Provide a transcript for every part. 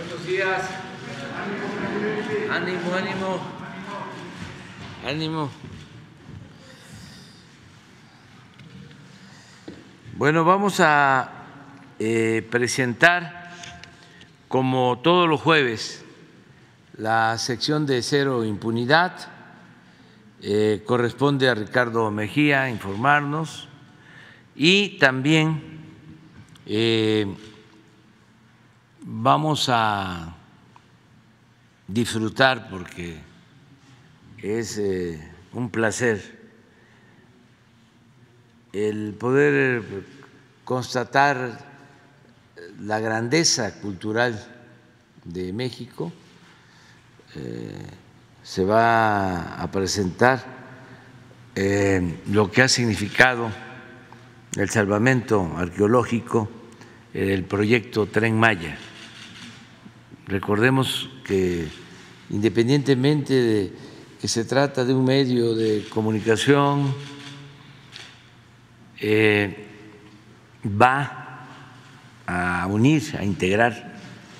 Buenos días. Ánimo, ánimo. Ánimo. Bueno, vamos a presentar, como todos los jueves, la sección de Cero Impunidad. Corresponde a Ricardo Mejía informarnos y también vamos a disfrutar, porque es un placer el poder constatar la grandeza cultural de México. Se va a presentar lo que ha significado el salvamento arqueológico, el proyecto Tren Maya. Recordemos que, independientemente de que se trata de un medio de comunicación, va a unir, a integrar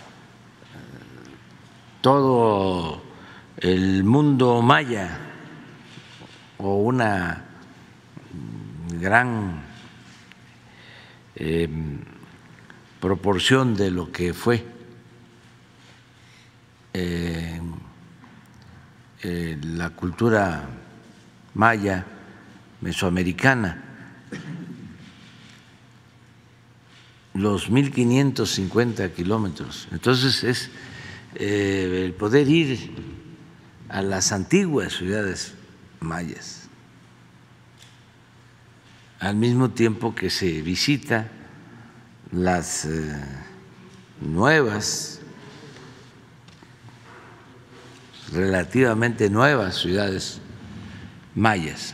todo el mundo maya, o una gran proporción de lo que fue la cultura maya mesoamericana, los 1.550 kilómetros. Entonces es el poder ir a las antiguas ciudades mayas, al mismo tiempo que se visita las nuevas, relativamente nuevas ciudades mayas.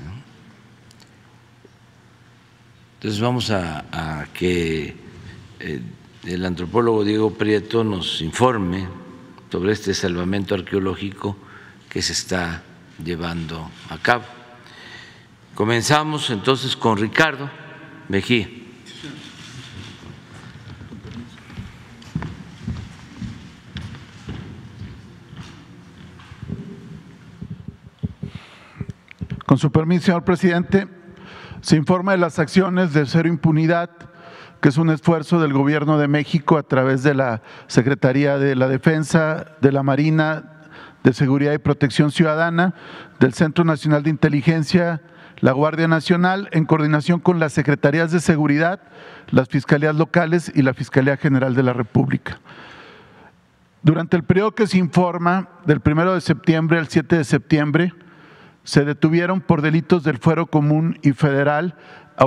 Entonces vamos a que el antropólogo Diego Prieto nos informe sobre este salvamento arqueológico que se está llevando a cabo. Comenzamos entonces con Ricardo Mejía. Con su permiso, señor presidente, se informa de las acciones de Cero Impunidad, que es un esfuerzo del Gobierno de México a través de la Secretaría de la Defensa, de la Marina, de Seguridad y Protección Ciudadana, del Centro Nacional de Inteligencia, la Guardia Nacional, en coordinación con las Secretarías de Seguridad, las Fiscalías locales y la Fiscalía General de la República. Durante el periodo que se informa, del 1 de septiembre al 7 de septiembre, se detuvieron por delitos del fuero común y federal a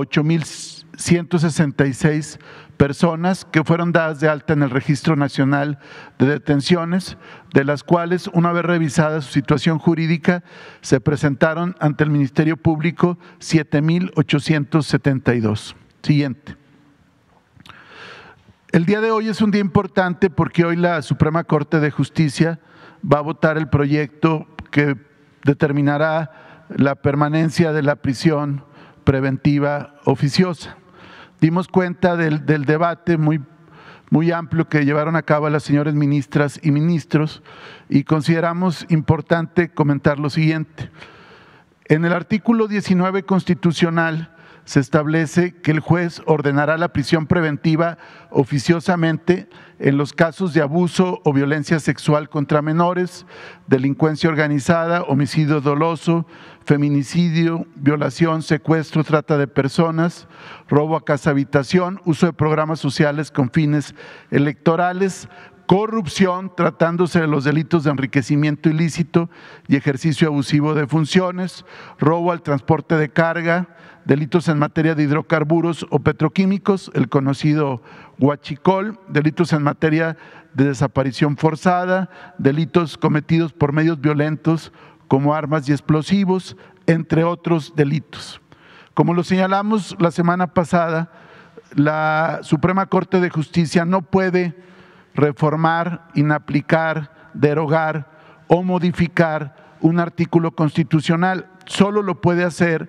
8,166 personas que fueron dadas de alta en el Registro Nacional de Detenciones, de las cuales, una vez revisada su situación jurídica, se presentaron ante el Ministerio Público 7,872. Siguiente. El día de hoy es un día importante porque hoy la Suprema Corte de Justicia va a votar el proyecto que determinará la permanencia de la prisión preventiva oficiosa. Dimos cuenta del debate muy amplio que llevaron a cabo las señoras ministras y ministros, y consideramos importante comentar lo siguiente. En el artículo 19 constitucional se establece que el juez ordenará la prisión preventiva oficiosamente en los casos de abuso o violencia sexual contra menores, delincuencia organizada, homicidio doloso, feminicidio, violación, secuestro, trata de personas, robo a casa habitación, uso de programas sociales con fines electorales, corrupción, tratándose de los delitos de enriquecimiento ilícito y ejercicio abusivo de funciones, robo al transporte de carga, delitos en materia de hidrocarburos o petroquímicos, el conocido huachicol, delitos en materia de desaparición forzada, delitos cometidos por medios violentos como armas y explosivos, entre otros delitos. Como lo señalamos la semana pasada, la Suprema Corte de Justicia no puede reformar, inaplicar, derogar o modificar un artículo constitucional. Solo lo puede hacer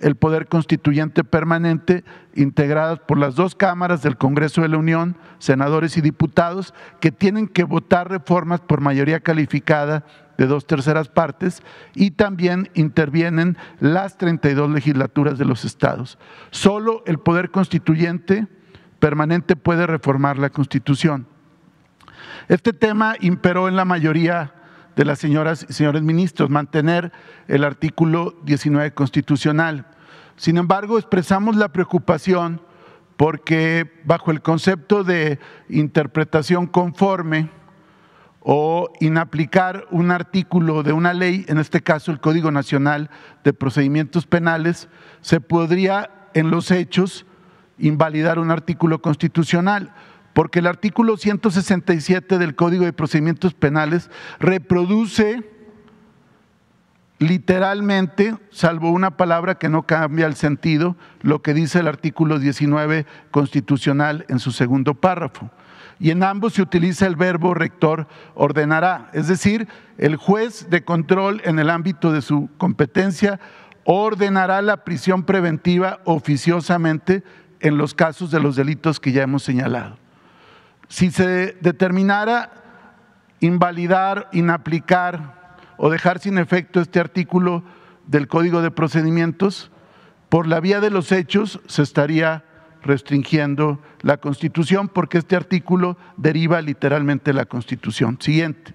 el poder constituyente permanente, integradas por las dos cámaras del Congreso de la Unión, senadores y diputados, que tienen que votar reformas por mayoría calificada de 2/3 partes, y también intervienen las 32 legislaturas de los estados. Solo el poder constituyente permanente puede reformar la Constitución. Este tema imperó en la mayoría de las señoras y señores ministros, mantener el artículo 19 constitucional. Sin embargo, expresamos la preocupación porque bajo el concepto de interpretación conforme o inaplicar un artículo de una ley, en este caso el Código Nacional de Procedimientos Penales, se podría en los hechos invalidar un artículo constitucional, porque el artículo 167 del Código de Procedimientos Penales reproduce literalmente, salvo una palabra que no cambia el sentido, lo que dice el artículo 19 constitucional en su segundo párrafo. Y en ambos se utiliza el verbo rector ordenará, es decir, el juez de control en el ámbito de su competencia ordenará la prisión preventiva oficiosamente en los casos de los delitos que ya hemos señalado. Si se determinara invalidar, inaplicar o dejar sin efecto este artículo del Código de Procedimientos, por la vía de los hechos se estaría restringiendo la Constitución, porque este artículo deriva literalmente de la Constitución. Siguiente.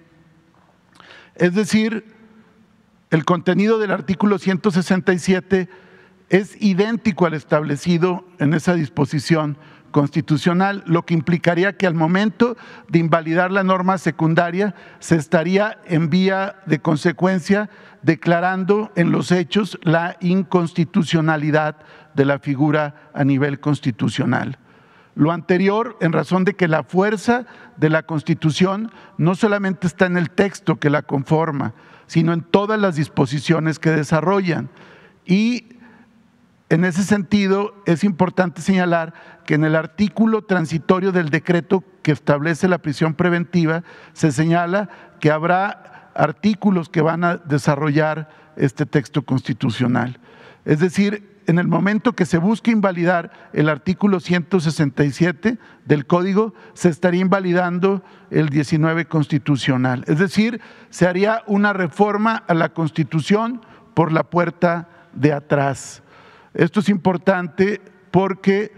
Es decir, el contenido del artículo 167 es idéntico al establecido en esa disposición constitucional, lo que implicaría que al momento de invalidar la norma secundaria se estaría en vía de consecuencia declarando en los hechos la inconstitucionalidad de la figura a nivel constitucional. Lo anterior en razón de que la fuerza de la Constitución no solamente está en el texto que la conforma, sino en todas las disposiciones que desarrollan. Y en ese sentido, es importante señalar que en el artículo transitorio del decreto que establece la prisión preventiva, se señala que habrá artículos que van a desarrollar este texto constitucional. Es decir, en el momento que se busque invalidar el artículo 167 del Código, se estaría invalidando el 19 constitucional. Es decir, se haría una reforma a la Constitución por la puerta de atrás. Esto es importante porque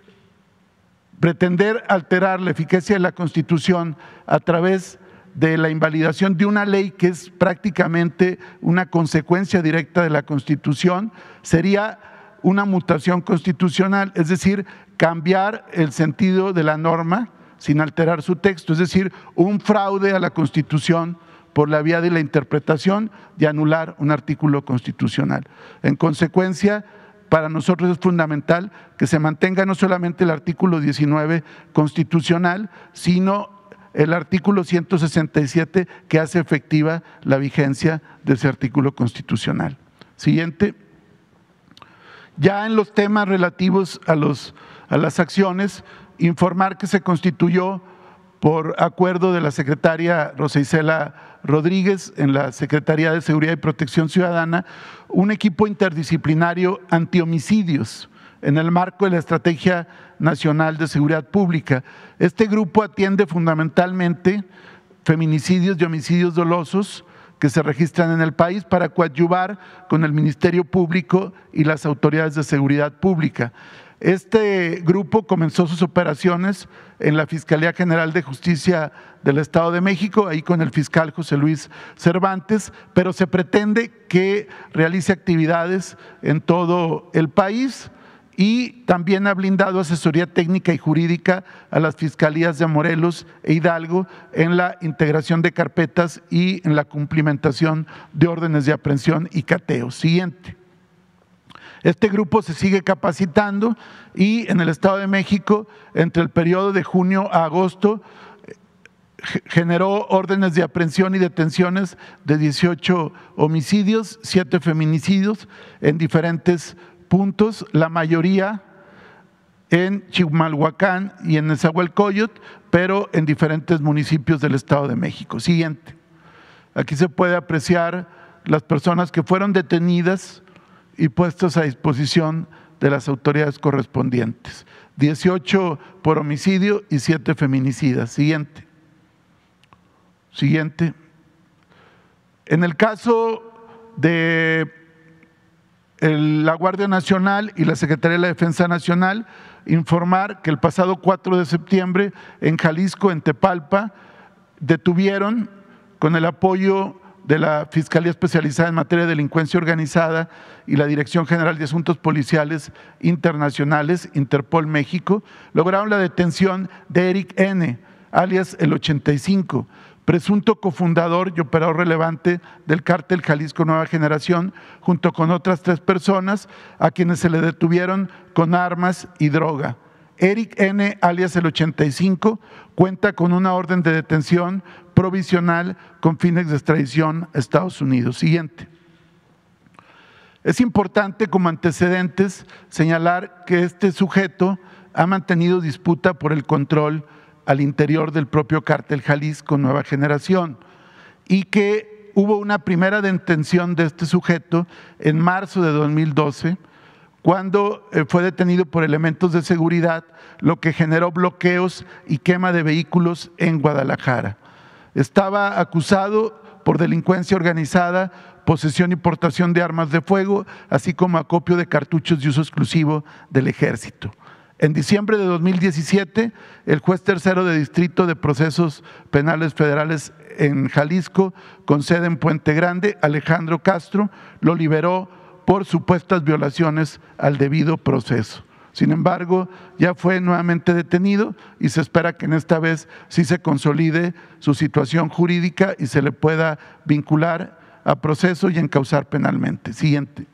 pretender alterar la eficacia de la Constitución a través de la invalidación de una ley que es prácticamente una consecuencia directa de la Constitución sería una mutación constitucional, es decir, cambiar el sentido de la norma sin alterar su texto, es decir, un fraude a la Constitución por la vía de la interpretación y anular un artículo constitucional. En consecuencia, para nosotros es fundamental que se mantenga no solamente el artículo 19 constitucional, sino el artículo 167 que hace efectiva la vigencia de ese artículo constitucional. Siguiente. Ya en los temas relativos a las acciones, informar que se constituyó por acuerdo de la secretaria Rosa Isela Rodríguez en la Secretaría de Seguridad y Protección Ciudadana, un equipo interdisciplinario antihomicidios en el marco de la Estrategia Nacional de Seguridad Pública. Este grupo atiende fundamentalmente feminicidios y homicidios dolosos que se registran en el país para coadyuvar con el Ministerio Público y las autoridades de seguridad pública. Este grupo comenzó sus operaciones en la Fiscalía General de Justicia del Estado de México, ahí con el fiscal José Luis Cervantes, pero se pretende que realice actividades en todo el país y también ha brindado asesoría técnica y jurídica a las fiscalías de Morelos e Hidalgo en la integración de carpetas y en la cumplimentación de órdenes de aprehensión y cateo. Siguiente. Este grupo se sigue capacitando y en el Estado de México, entre el periodo de junio a agosto, generó órdenes de aprehensión y detenciones de 18 homicidios, 7 feminicidios en diferentes puntos, la mayoría en Chimalhuacán y en Nezahualcóyotl, pero en diferentes municipios del Estado de México. Siguiente. Aquí se puede apreciar las personas que fueron detenidas y puestos a disposición de las autoridades correspondientes. 18 por homicidio y 7 feminicidas. Siguiente. En el caso de la Guardia Nacional y la Secretaría de la Defensa Nacional, informar que el pasado 4 de septiembre en Jalisco, en Tepalpa, detuvieron con el apoyo de la Fiscalía Especializada en Materia de Delincuencia Organizada y la Dirección General de Asuntos Policiales Internacionales, Interpol México, lograron la detención de Eric N., alias el 85, presunto cofundador y operador relevante del cártel Jalisco Nueva Generación, junto con otras 3 personas a quienes se le detuvieron con armas y droga. Eric N., alias el 85, cuenta con una orden de detención provisional con fines de extradición a Estados Unidos. Siguiente. Es importante como antecedentes señalar que este sujeto ha mantenido disputa por el control al interior del propio cártel Jalisco Nueva Generación y que hubo una primera detención de este sujeto en marzo de 2012, cuando fue detenido por elementos de seguridad, lo que generó bloqueos y quema de vehículos en Guadalajara. Estaba acusado por delincuencia organizada, posesión y portación de armas de fuego, así como acopio de cartuchos de uso exclusivo del Ejército. En diciembre de 2017, el juez tercero de Distrito de Procesos Penales Federales en Jalisco, con sede en Puente Grande, Alejandro Castro, lo liberó por supuestas violaciones al debido proceso. Sin embargo, ya fue nuevamente detenido y se espera que en esta vez sí se consolide su situación jurídica y se le pueda vincular a proceso y encausar penalmente. Siguiente.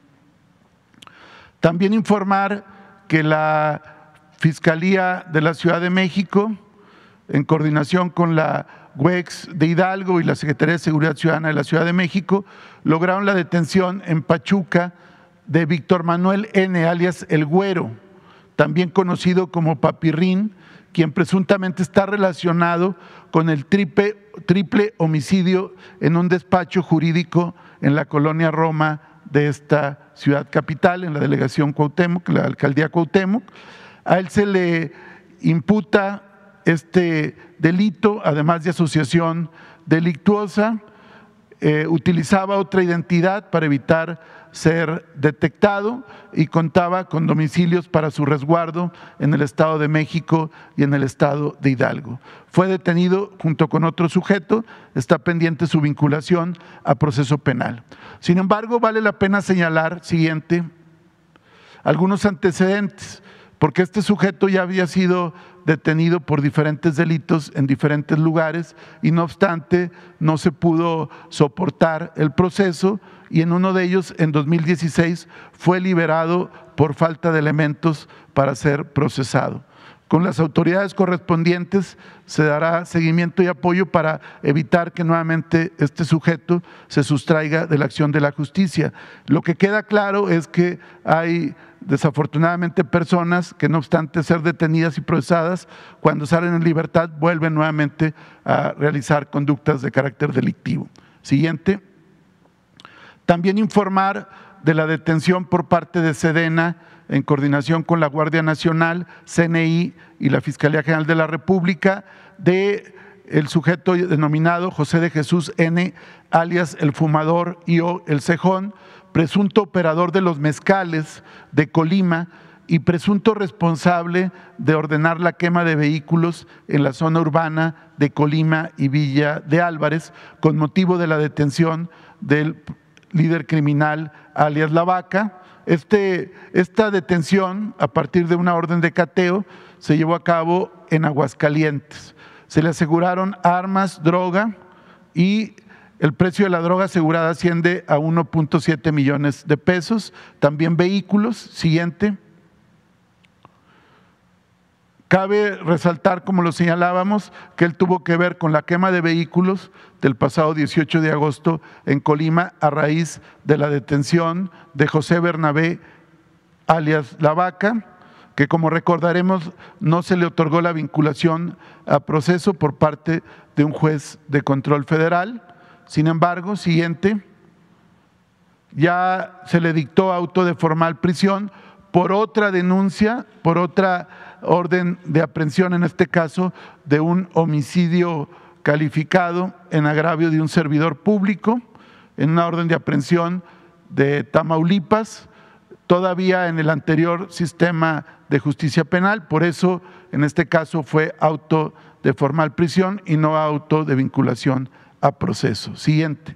También informar que la Fiscalía de la Ciudad de México, en coordinación con la UEX de Hidalgo y la Secretaría de Seguridad Ciudadana de la Ciudad de México, lograron la detención en Pachuca de Víctor Manuel N., alias El Güero, también conocido como Papirrín, quien presuntamente está relacionado con el triple homicidio en un despacho jurídico en la colonia Roma de esta ciudad capital, en la delegación Cuauhtémoc, la alcaldía Cuauhtémoc. A él se le imputa este delito, además de asociación delictuosa. Utilizaba otra identidad para evitar ser detectado y contaba con domicilios para su resguardo en el Estado de México y en el Estado de Hidalgo. Fue detenido junto con otro sujeto, está pendiente su vinculación a proceso penal. Sin embargo, vale la pena señalar, siguiente, algunos antecedentes, porque este sujeto ya había sido detenido por diferentes delitos en diferentes lugares y no obstante no se pudo soportar el proceso y en uno de ellos, en 2016, fue liberado por falta de elementos para ser procesado. Con las autoridades correspondientes se dará seguimiento y apoyo para evitar que nuevamente este sujeto se sustraiga de la acción de la justicia. Lo que queda claro es que hay desafortunadamente personas que, no obstante ser detenidas y procesadas, cuando salen en libertad vuelven nuevamente a realizar conductas de carácter delictivo. Siguiente. También informar de la detención por parte de Sedena en coordinación con la Guardia Nacional, CNI y la Fiscalía General de la República de el sujeto denominado José de Jesús N., alias El Fumador y o El Cejón, presunto operador de los mezcales de Colima y presunto responsable de ordenar la quema de vehículos en la zona urbana de Colima y Villa de Álvarez con motivo de la detención del líder criminal alias La Vaca. Esta detención, a partir de una orden de cateo, se llevó a cabo en Aguascalientes. Se le aseguraron armas, droga y el precio de la droga asegurada asciende a 1.7 millones de pesos. También vehículos. Siguiente. Cabe resaltar, como lo señalábamos, que él tuvo que ver con la quema de vehículos del pasado 18 de agosto en Colima a raíz de la detención de José Bernabé, alias La Vaca, que como recordaremos no se le otorgó la vinculación a proceso por parte de un juez de control federal. Sin embargo, siguiente, ya se le dictó auto de formal prisión por otra denuncia, por otra orden de aprehensión, en este caso de un homicidio calificado en agravio de un servidor público, en una orden de aprehensión de Tamaulipas, todavía en el anterior sistema de justicia penal. Por eso en este caso fue auto de formal prisión y no auto de vinculación a proceso. Siguiente.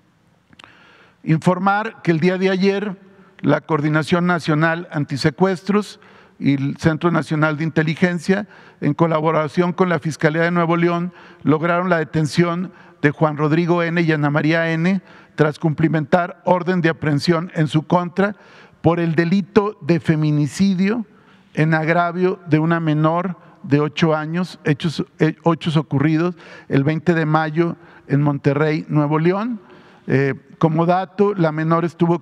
Informar que el día de ayer la Coordinación Nacional Antisecuestros y el Centro Nacional de Inteligencia, en colaboración con la Fiscalía de Nuevo León, lograron la detención de Juan Rodrigo N. y Ana María N. tras cumplimentar orden de aprehensión en su contra por el delito de feminicidio en agravio de una menor de 8 años, hechos ocurridos el 20 de mayo en Monterrey, Nuevo León. Como dato, la menor estuvo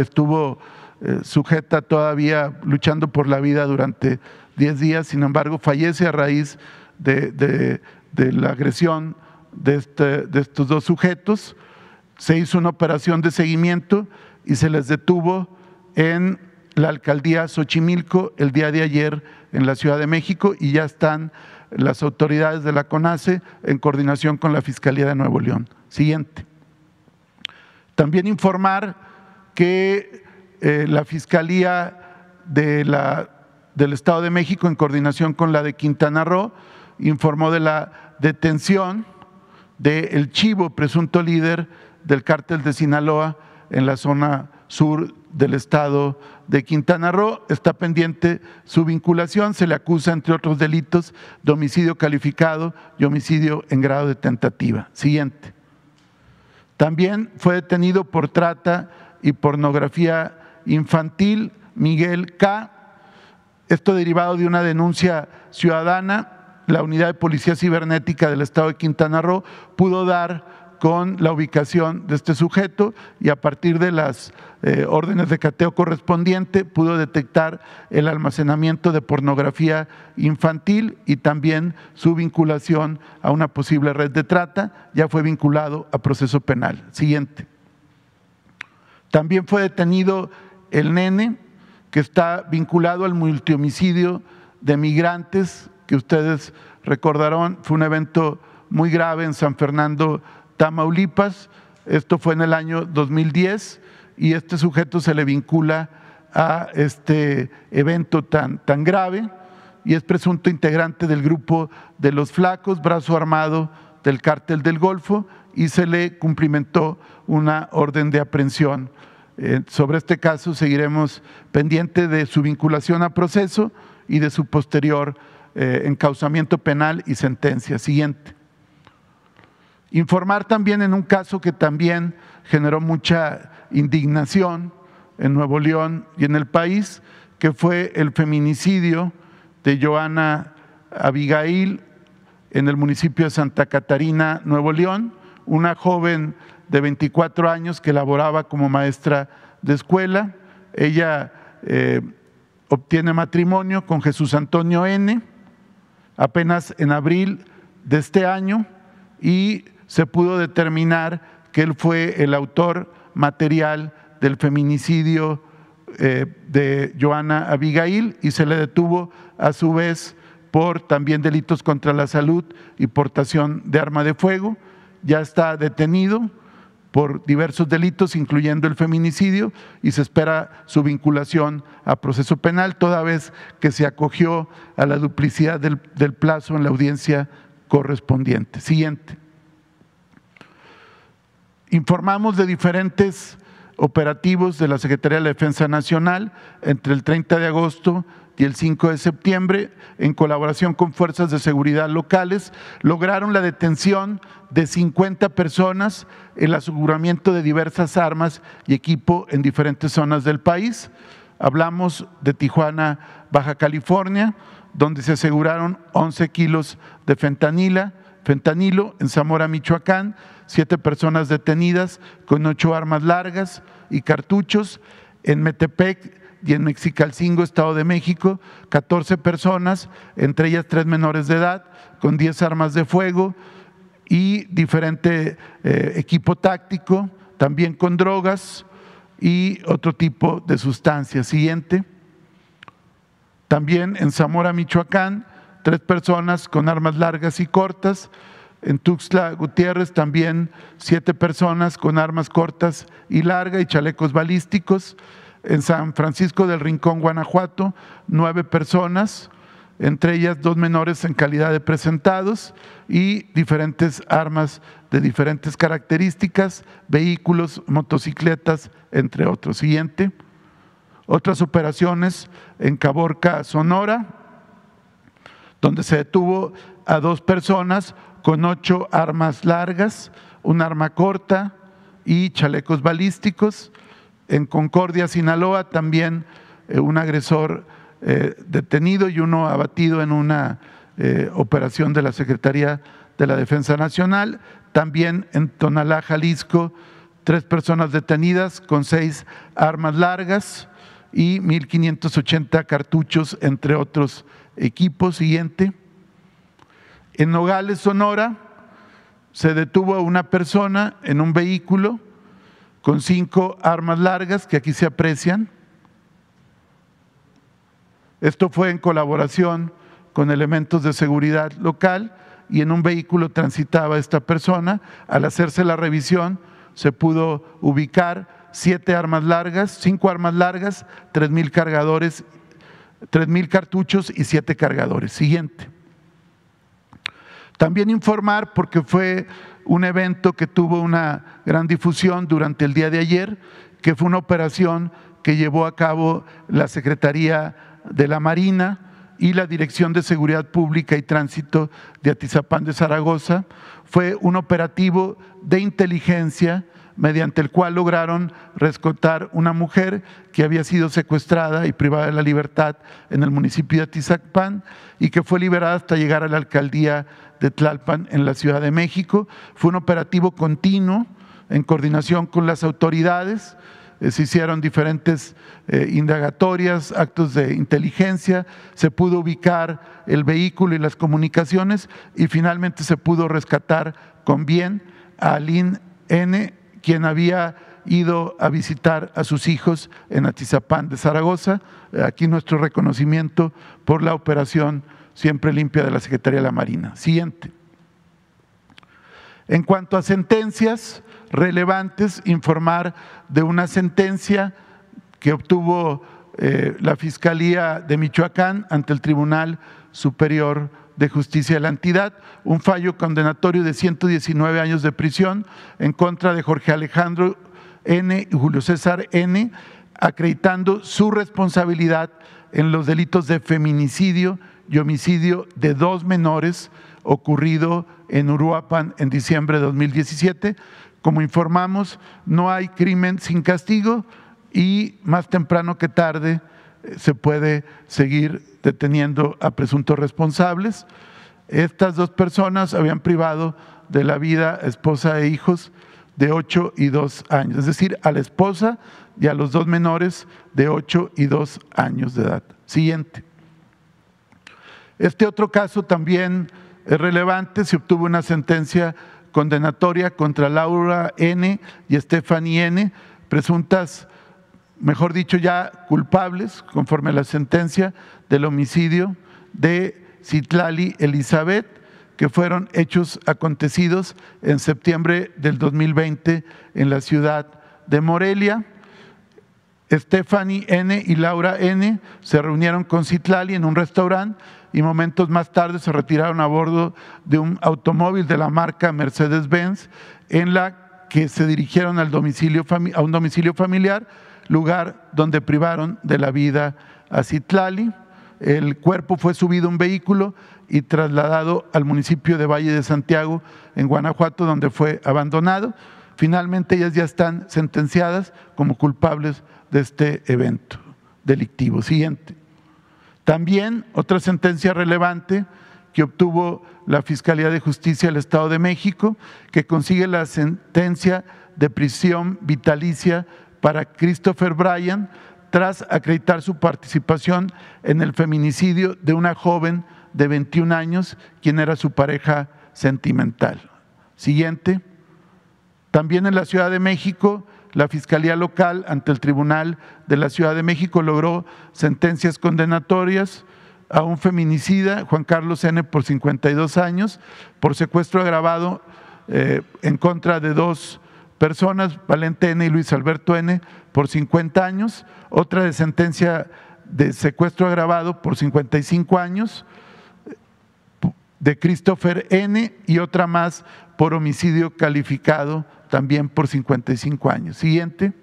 sujeta todavía luchando por la vida durante 10 días, sin embargo fallece a raíz de la agresión de estos dos sujetos. Se hizo una operación de seguimiento y se les detuvo en la alcaldía Xochimilco el día de ayer en la Ciudad de México, y ya están las autoridades de la CONACE en coordinación con la Fiscalía de Nuevo León. Siguiente. También informar que la Fiscalía del Estado de México, en coordinación con la de Quintana Roo, informó de la detención del Chivo, presunto líder del cártel de Sinaloa en la zona sur del estado de Quintana Roo. Está pendiente su vinculación, se le acusa, entre otros delitos, de homicidio calificado y homicidio en grado de tentativa. Siguiente. También fue detenido por trata y pornografía infantil Miguel K. Esto derivado de una denuncia ciudadana. La Unidad de Policía Cibernética del Estado de Quintana Roo pudo dar con la ubicación de este sujeto y a partir de las órdenes de cateo correspondiente pudo detectar el almacenamiento de pornografía infantil y también su vinculación a una posible red de trata. Ya fue vinculado a proceso penal. Siguiente. También fue detenido el nene, que está vinculado al multihomicidio de migrantes, que ustedes recordarán, fue un evento muy grave en San Fernando, Tamaulipas. Esto fue en el año 2010 y este sujeto se le vincula a este evento tan grave y es presunto integrante del grupo de los Flacos, brazo armado del Cártel del Golfo, y se le cumplimentó una orden de aprehensión. Sobre este caso seguiremos pendiente de su vinculación a proceso y de su posterior encauzamiento penal y sentencia. Siguiente. Informar también en un caso que también generó mucha indignación en Nuevo León y en el país, que fue el feminicidio de Johanna Abigail en el municipio de Santa Catarina, Nuevo León, una joven de 24 años que laboraba como maestra de escuela. Ella obtiene matrimonio con Jesús Antonio N. apenas en abril de este año y se pudo determinar que él fue el autor material del feminicidio de Johanna Abigail y se le detuvo a su vez por también delitos contra la salud y portación de arma de fuego. Ya está detenido por diversos delitos, incluyendo el feminicidio, y se espera su vinculación a proceso penal, toda vez que se acogió a la duplicidad del plazo en la audiencia correspondiente. Siguiente. Informamos de diferentes operativos de la Secretaría de la Defensa Nacional entre el 30 de agosto y el 5 de septiembre, en colaboración con fuerzas de seguridad locales, lograron la detención de 50 personas, el aseguramiento de diversas armas y equipo en diferentes zonas del país. Hablamos de Tijuana, Baja California, donde se aseguraron 11 kilos de fentanilo. En Zamora, Michoacán, 7 personas detenidas con 8 armas largas y cartuchos. En Metepec y en Mexicalcingo, Estado de México, 14 personas, entre ellas 3 menores de edad, con 10 armas de fuego y diferente equipo táctico, también con drogas. y otro tipo de sustancias. Siguiente. También en Zamora, Michoacán, 3 personas con armas largas y cortas. En Tuxtla Gutiérrez también 7 personas con armas cortas y largas y chalecos balísticos. En San Francisco del Rincón, Guanajuato, 9 personas, entre ellas 2 menores en calidad de presentados y diferentes armas de diferentes características, vehículos, motocicletas, entre otros. Siguiente. Otras operaciones en Caborca, Sonora, donde se detuvo a 2 personas con 8 armas largas, un arma corta y chalecos balísticos. En Concordia, Sinaloa, también un agresor detenido y uno abatido en una operación de la Secretaría de la Defensa Nacional. También en Tonalá, Jalisco, 3 personas detenidas con 6 armas largas y 1,580 cartuchos, entre otros equipos. Siguiente. En Nogales, Sonora, se detuvo a una persona en un vehículo con 5 armas largas que aquí se aprecian. Esto fue en colaboración con elementos de seguridad local y en un vehículo transitaba esta persona. Al hacerse la revisión se pudo ubicar 7 armas largas, 5 armas largas, 3,000 cargadores, 3,000 cartuchos y 7 cargadores. Siguiente. También informar, porque fue un evento que tuvo una gran difusión durante el día de ayer, que fue una operación que llevó a cabo la Secretaría de la Marina y la Dirección de Seguridad Pública y Tránsito de Atizapán de Zaragoza. Fue un operativo de inteligencia mediante el cual lograron rescatar una mujer que había sido secuestrada y privada de la libertad en el municipio de Atizapán y que fue liberada hasta llegar a la alcaldía de Tlalpan en la Ciudad de México. Fue un operativo continuo en coordinación con las autoridades. Se hicieron diferentes indagatorias, actos de inteligencia, se pudo ubicar el vehículo y las comunicaciones y finalmente se pudo rescatar con bien a Aline N., quien había ido a visitar a sus hijos en Atizapán de Zaragoza. Aquí nuestro reconocimiento por la operación Siempre Limpia de la Secretaría de la Marina. Siguiente. En cuanto a sentencias relevantes, informar de una sentencia que obtuvo la Fiscalía de Michoacán ante el Tribunal Superior de Justicia de la entidad, un fallo condenatorio de 119 años de prisión en contra de Jorge Alejandro N. y Julio César N., acreditando su responsabilidad en los delitos de feminicidio y homicidio de 2 menores ocurrido en Uruapan en diciembre de 2017. Como informamos, no hay crimen sin castigo y más temprano que tarde se puede seguir deteniendo a presuntos responsables. Estas 2 personas habían privado de la vida a esposa e hijos de 8 y 2 años, es decir, a la esposa y a los 2 menores de 8 y 2 años de edad. Siguiente. Este otro caso también es relevante, se obtuvo una sentencia condenatoria contra Laura N. y Stephanie N., presuntas, mejor dicho, ya culpables, conforme a la sentencia del homicidio de Citlali Elizabeth, que fueron hechos acontecidos en septiembre del 2020 en la ciudad de Morelia. Stephanie N. y Laura N. se reunieron con Citlali en un restaurante y momentos más tarde se retiraron a bordo de un automóvil de la marca Mercedes-Benz, en la que se dirigieron a un domicilio familiar, lugar donde privaron de la vida a Citlali. El cuerpo fue subido a un vehículo y trasladado al municipio de Valle de Santiago, en Guanajuato, donde fue abandonado. Finalmente ellas ya están sentenciadas como culpables de este evento delictivo. Siguiente. También otra sentencia relevante que obtuvo la Fiscalía de Justicia del Estado de México, que consigue la sentencia de prisión vitalicia para Christopher Bryan tras acreditar su participación en el feminicidio de una joven de 21 años, quien era su pareja sentimental. Siguiente. También en la Ciudad de México, la Fiscalía Local ante el Tribunal de la Ciudad de México logró sentencias condenatorias a un feminicida, Juan Carlos N., por 52 años, por secuestro agravado en contra de 2 personas, Valente N. y Luis Alberto N., por 50 años, otra de sentencia de secuestro agravado por 55 años, de Christopher N., y otra más por homicidio calificado también por 55 años. Siguiente.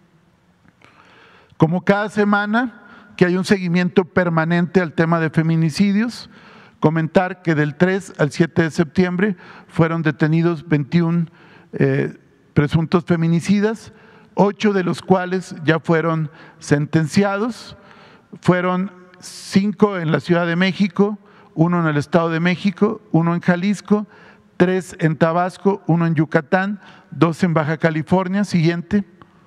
Como cada semana que hay un seguimiento permanente al tema de feminicidios, comentar que del 3 al 7 de septiembre fueron detenidos 21 presuntos feminicidas, 8 de los cuales ya fueron sentenciados. Fueron 5 en la Ciudad de México, 1 en el Estado de México, 1 en Jalisco, 3 en Tabasco, 1 en Yucatán, 2 en Baja California. Siguiente.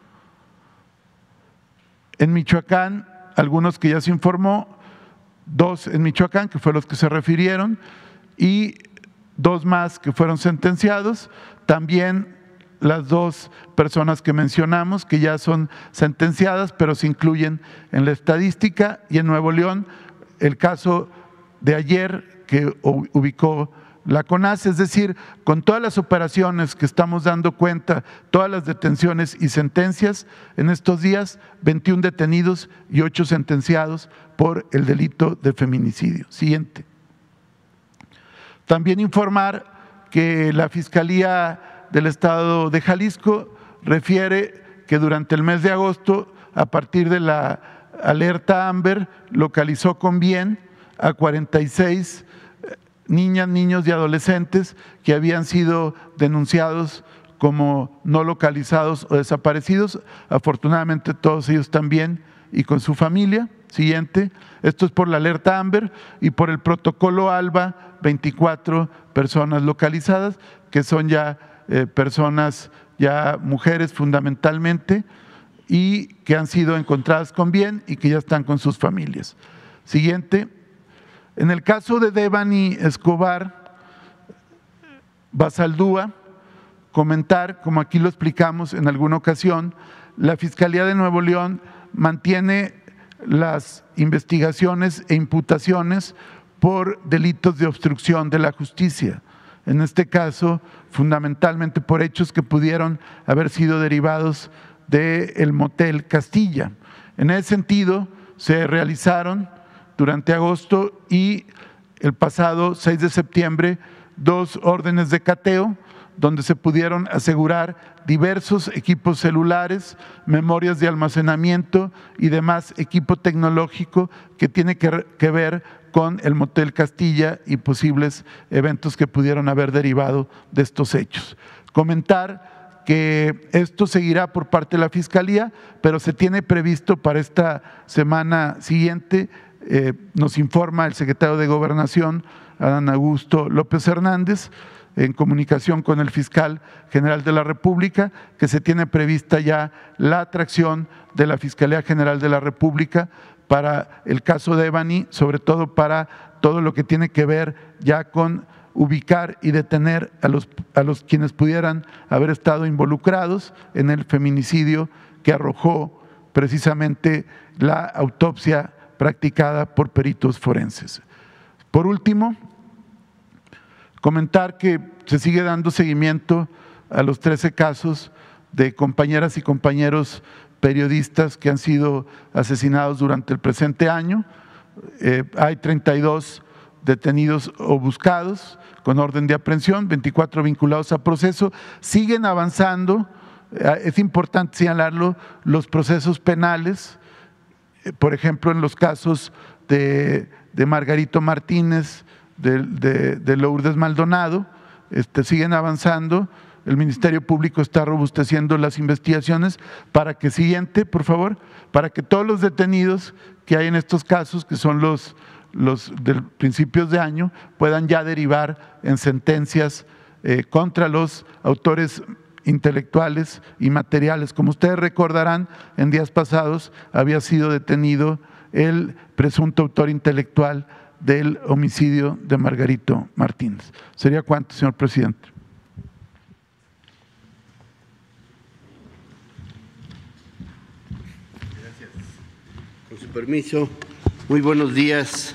En Michoacán, algunos que ya se informó, 2 en Michoacán, que fueron los que se refirieron, y 2 más que fueron sentenciados. También las 2 personas que mencionamos, que ya son sentenciadas, pero se incluyen en la estadística. Y en Nuevo León, el caso de ayer que ubicó la CONACYT, es decir, con todas las operaciones que estamos dando cuenta, todas las detenciones y sentencias, en estos días 21 detenidos y 8 sentenciados por el delito de feminicidio. Siguiente. También informar que la Fiscalía del Estado de Jalisco refiere que durante el mes de agosto, a partir de la alerta Amber, localizó con bien a 46 niñas, niños y adolescentes que habían sido denunciados como no localizados o desaparecidos. Afortunadamente todos ellos están bien y con su familia. Siguiente. Esto es por la alerta Amber, y por el protocolo ALBA, 24 personas localizadas, que son ya personas, ya mujeres fundamentalmente, y que han sido encontradas con bien y que ya están con sus familias. Siguiente. En el caso de Devani Escobar Basaldúa, comentar, como aquí lo explicamos en alguna ocasión, la Fiscalía de Nuevo León mantiene las investigaciones e imputaciones por delitos de obstrucción de la justicia. En este caso, fundamentalmente por hechos que pudieron haber sido derivados del motel Castilla. En ese sentido, se realizaron durante agosto y el pasado 6 de septiembre 2 órdenes de cateo donde se pudieron asegurar diversos equipos celulares, memorias de almacenamiento y demás equipo tecnológico que tiene que ver con el motel Castilla y posibles eventos que pudieron haber derivado de estos hechos. Comentar que esto seguirá por parte de la Fiscalía, pero se tiene previsto para esta semana siguiente, nos informa el secretario de Gobernación, Adán Augusto López Hernández, en comunicación con el fiscal general de la República, que se tiene prevista ya la atracción de la Fiscalía General de la República para el caso de Devani, sobre todo para todo lo que tiene que ver ya con ubicar y detener a los quienes pudieran haber estado involucrados en el feminicidio que arrojó precisamente la autopsia practicada por peritos forenses. Por último, comentar que se sigue dando seguimiento a los 13 casos de compañeras y compañeros periodistas que han sido asesinados durante el presente año. Hay 32 detenidos o buscados con orden de aprehensión, 24 vinculados a proceso. Siguen avanzando, es importante señalarlo, los procesos penales, por ejemplo, en los casos de Margarito Martínez, de Lourdes Maldonado, siguen avanzando. El Ministerio Público está robusteciendo las investigaciones para que, siguiente, por favor, para que todos los detenidos que hay en estos casos, que son los de principios de año, puedan ya derivar en sentencias contra los autores intelectuales y materiales. Como ustedes recordarán, en días pasados había sido detenido el presunto autor intelectual del homicidio de Margarito Martínez. ¿Sería cuánto, señor presidente? permiso. Muy buenos días,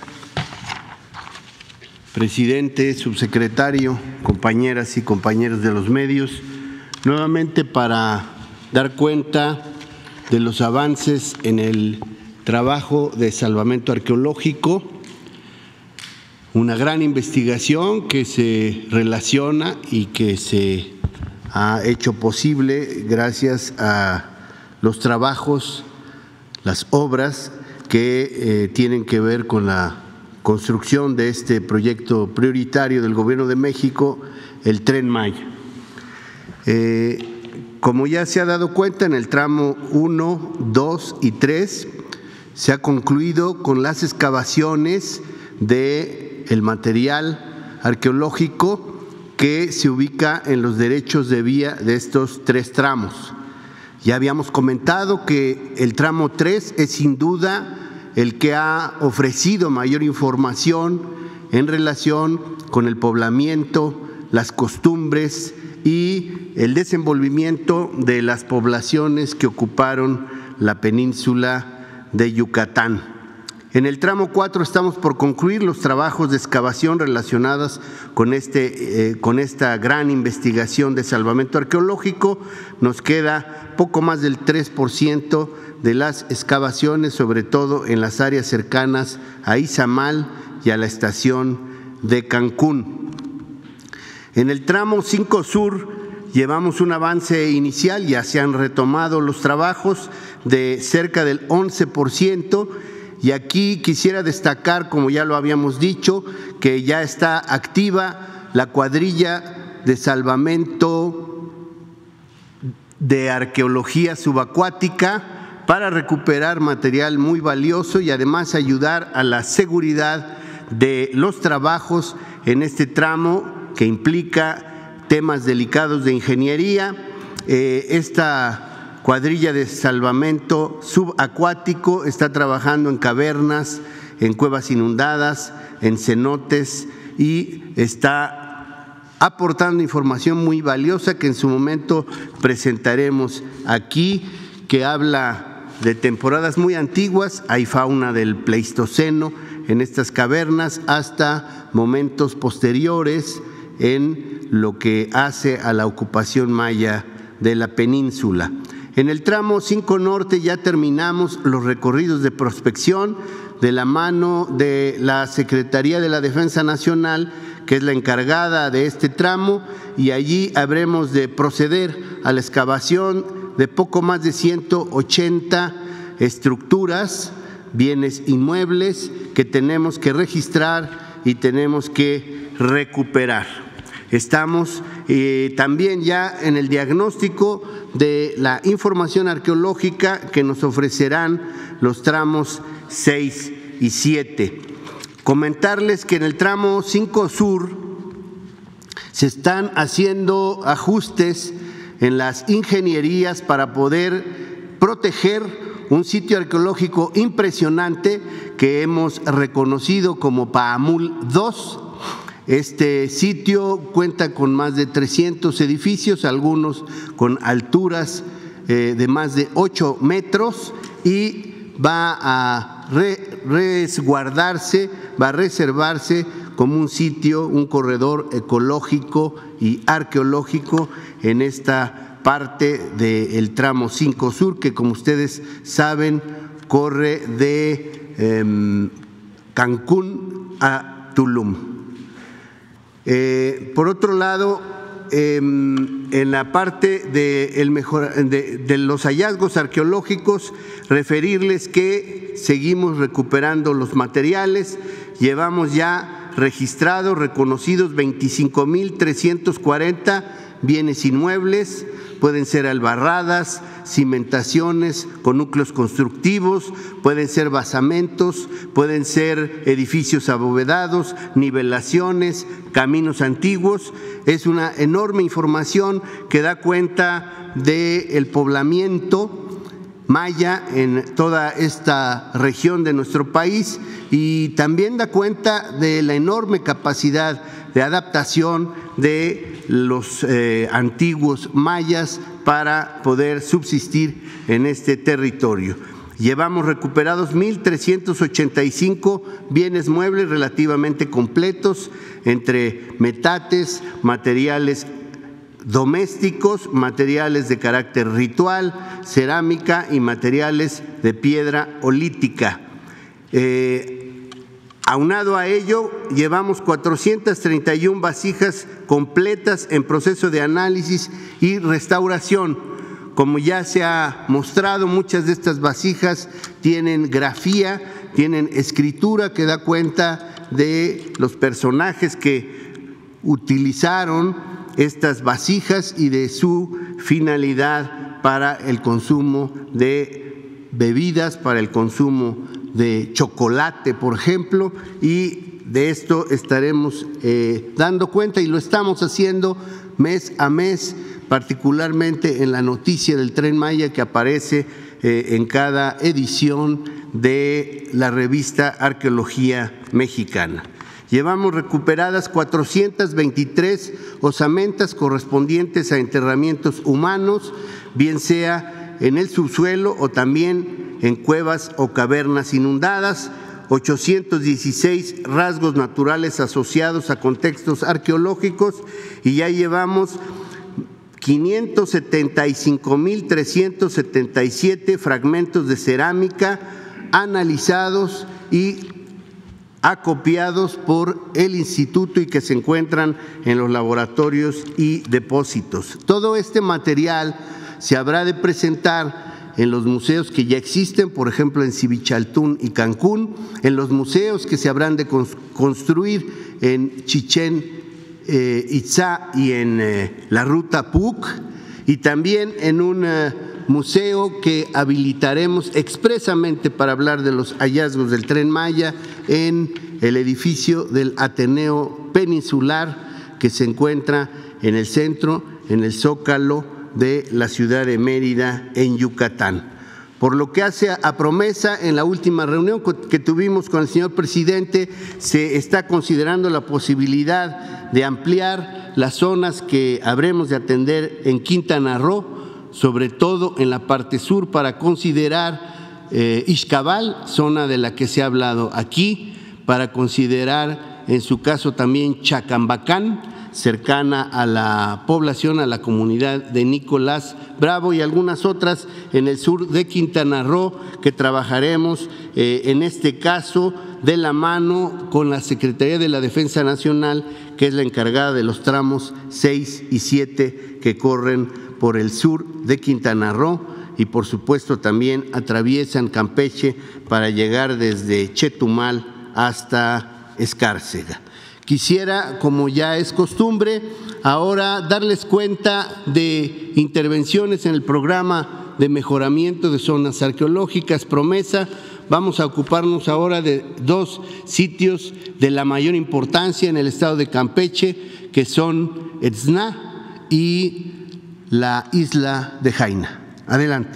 presidente, subsecretario, compañeras y compañeros de los medios. Nuevamente para dar cuenta de los avances en el trabajo de salvamento arqueológico, una gran investigación que se relaciona y que se ha hecho posible gracias a los trabajos, las obras que tienen que ver con la construcción de este proyecto prioritario del Gobierno de México, el Tren Maya. Como ya se ha dado cuenta, en el tramo 1, 2 y 3 se ha concluido con las excavaciones del material arqueológico que se ubica en los derechos de vía de estos 3 tramos. Ya habíamos comentado que el tramo 3 es sin duda el que ha ofrecido mayor información en relación con el poblamiento, las costumbres y el desenvolvimiento de las poblaciones que ocuparon la península de Yucatán. En el tramo 4 estamos por concluir los trabajos de excavación relacionados con esta gran investigación de salvamento arqueológico. Nos queda poco más del 3% de las excavaciones, sobre todo en las áreas cercanas a Izamal y a la estación de Cancún. En el tramo 5 Sur llevamos un avance inicial, ya se han retomado los trabajos de cerca del 11%. Y aquí quisiera destacar, como ya lo habíamos dicho, que ya está activa la cuadrilla de salvamento de arqueología subacuática para recuperar material muy valioso y además ayudar a la seguridad de los trabajos en este tramo que implica temas delicados de ingeniería. Esta cuadrilla de salvamento subacuático está trabajando en cavernas, en cuevas inundadas, en cenotes y está aportando información muy valiosa que en su momento presentaremos aquí, que habla de temporadas muy antiguas. Hay fauna del Pleistoceno en estas cavernas hasta momentos posteriores en lo que hace a la ocupación maya de la península. En el tramo 5 Norte ya terminamos los recorridos de prospección de la mano de la Secretaría de la Defensa Nacional, que es la encargada de este tramo, y allí habremos de proceder a la excavación de poco más de 180 estructuras, bienes inmuebles que tenemos que registrar y tenemos que recuperar. Estamos también ya en el diagnóstico de la información arqueológica que nos ofrecerán los tramos 6 y 7. Comentarles que en el tramo 5 Sur se están haciendo ajustes en las ingenierías para poder proteger un sitio arqueológico impresionante que hemos reconocido como Paamul II. Este sitio cuenta con más de 300 edificios, algunos con alturas de más de 8 metros y va a resguardarse, va a reservarse como un sitio, un corredor ecológico y arqueológico en esta parte del tramo 5 Sur, que como ustedes saben corre de Cancún a Tulum. Por otro lado, en la parte de los hallazgos arqueológicos, referirles que seguimos recuperando los materiales. Llevamos ya registrados, reconocidos 25,340 bienes inmuebles. Pueden ser albarradas, cimentaciones con núcleos constructivos, pueden ser basamentos, pueden ser edificios abovedados, nivelaciones, caminos antiguos. Es una enorme información que da cuenta del poblamiento maya en toda esta región de nuestro país y también da cuenta de la enorme capacidad de adaptación de los antiguos mayas para poder subsistir en este territorio. Llevamos recuperados 1,385 bienes muebles relativamente completos, entre metates, materiales domésticos, materiales de carácter ritual, cerámica y materiales de piedra olítica. Aunado a ello, llevamos 431 vasijas completas en proceso de análisis y restauración. Como ya se ha mostrado, muchas de estas vasijas tienen grafía, tienen escritura que da cuenta de los personajes que utilizaron estas vasijas y de su finalidad para el consumo de bebidas, para el consumo de chocolate, por ejemplo, y de esto estaremos dando cuenta y lo estamos haciendo mes a mes, particularmente en la noticia del Tren Maya que aparece en cada edición de la revista Arqueología Mexicana. Llevamos recuperadas 423 osamentas correspondientes a enterramientos humanos, bien sea en el subsuelo o también en cuevas o cavernas inundadas, 816 rasgos naturales asociados a contextos arqueológicos y ya llevamos 575,377 fragmentos de cerámica analizados y acopiados por el instituto y que se encuentran en los laboratorios y depósitos. Todo este material se habrá de presentar en los museos que ya existen, por ejemplo en Civichaltún y Cancún, en los museos que se habrán de construir en Chichén Itzá y en la ruta PUC, y también en un museo que habilitaremos expresamente para hablar de los hallazgos del Tren Maya en el edificio del Ateneo Peninsular que se encuentra en el centro, en el Zócalo de la ciudad de Mérida, en Yucatán. Por lo que hace a promesa, en la última reunión que tuvimos con el señor presidente, se está considerando la posibilidad de ampliar las zonas que habremos de atender en Quintana Roo, sobre todo en la parte sur, para considerar Ixcabal, zona de la que se ha hablado aquí, para considerar en su caso también Chacambacán, cercana a la población, a la comunidad de Nicolás Bravo, y algunas otras en el sur de Quintana Roo que trabajaremos en este caso de la mano con la Secretaría de la Defensa Nacional, que es la encargada de los tramos 6 y 7 que corren por el sur de Quintana Roo y por supuesto también atraviesan Campeche para llegar desde Chetumal hasta Escárcega. Quisiera, como ya es costumbre, ahora darles cuenta de intervenciones en el programa de mejoramiento de zonas arqueológicas Promesa. Vamos a ocuparnos ahora de dos sitios de la mayor importancia en el estado de Campeche, que son Etzná y la isla de Jaina. Adelante.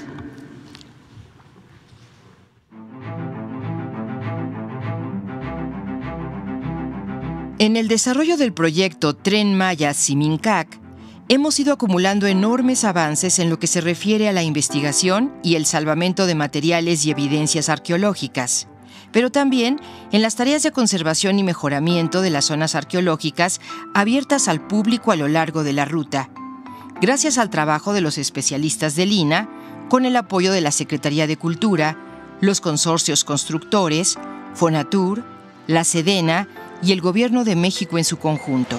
En el desarrollo del proyecto Tren Maya-Simincac, hemos ido acumulando enormes avances en lo que se refiere a la investigación y el salvamento de materiales y evidencias arqueológicas, pero también en las tareas de conservación y mejoramiento de las zonas arqueológicas abiertas al público a lo largo de la ruta, gracias al trabajo de los especialistas del INAH, con el apoyo de la Secretaría de Cultura, los consorcios constructores, Fonatur, la Sedena y el Gobierno de México en su conjunto.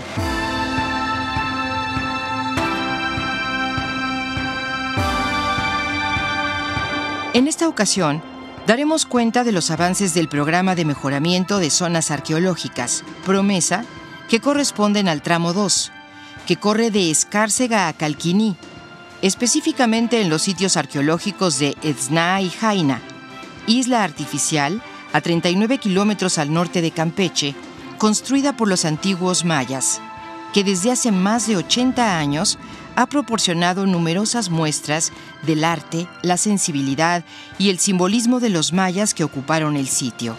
En esta ocasión, daremos cuenta de los avances del programa de mejoramiento de zonas arqueológicas, Promesa, que corresponden al tramo 2, que corre de Escárcega a Calquiní, específicamente en los sitios arqueológicos de Etzná y Jaina, isla artificial a 39 kilómetros al norte de Campeche, construida por los antiguos mayas, que desde hace más de 80 años ha proporcionado numerosas muestras del arte, la sensibilidad y el simbolismo de los mayas que ocuparon el sitio.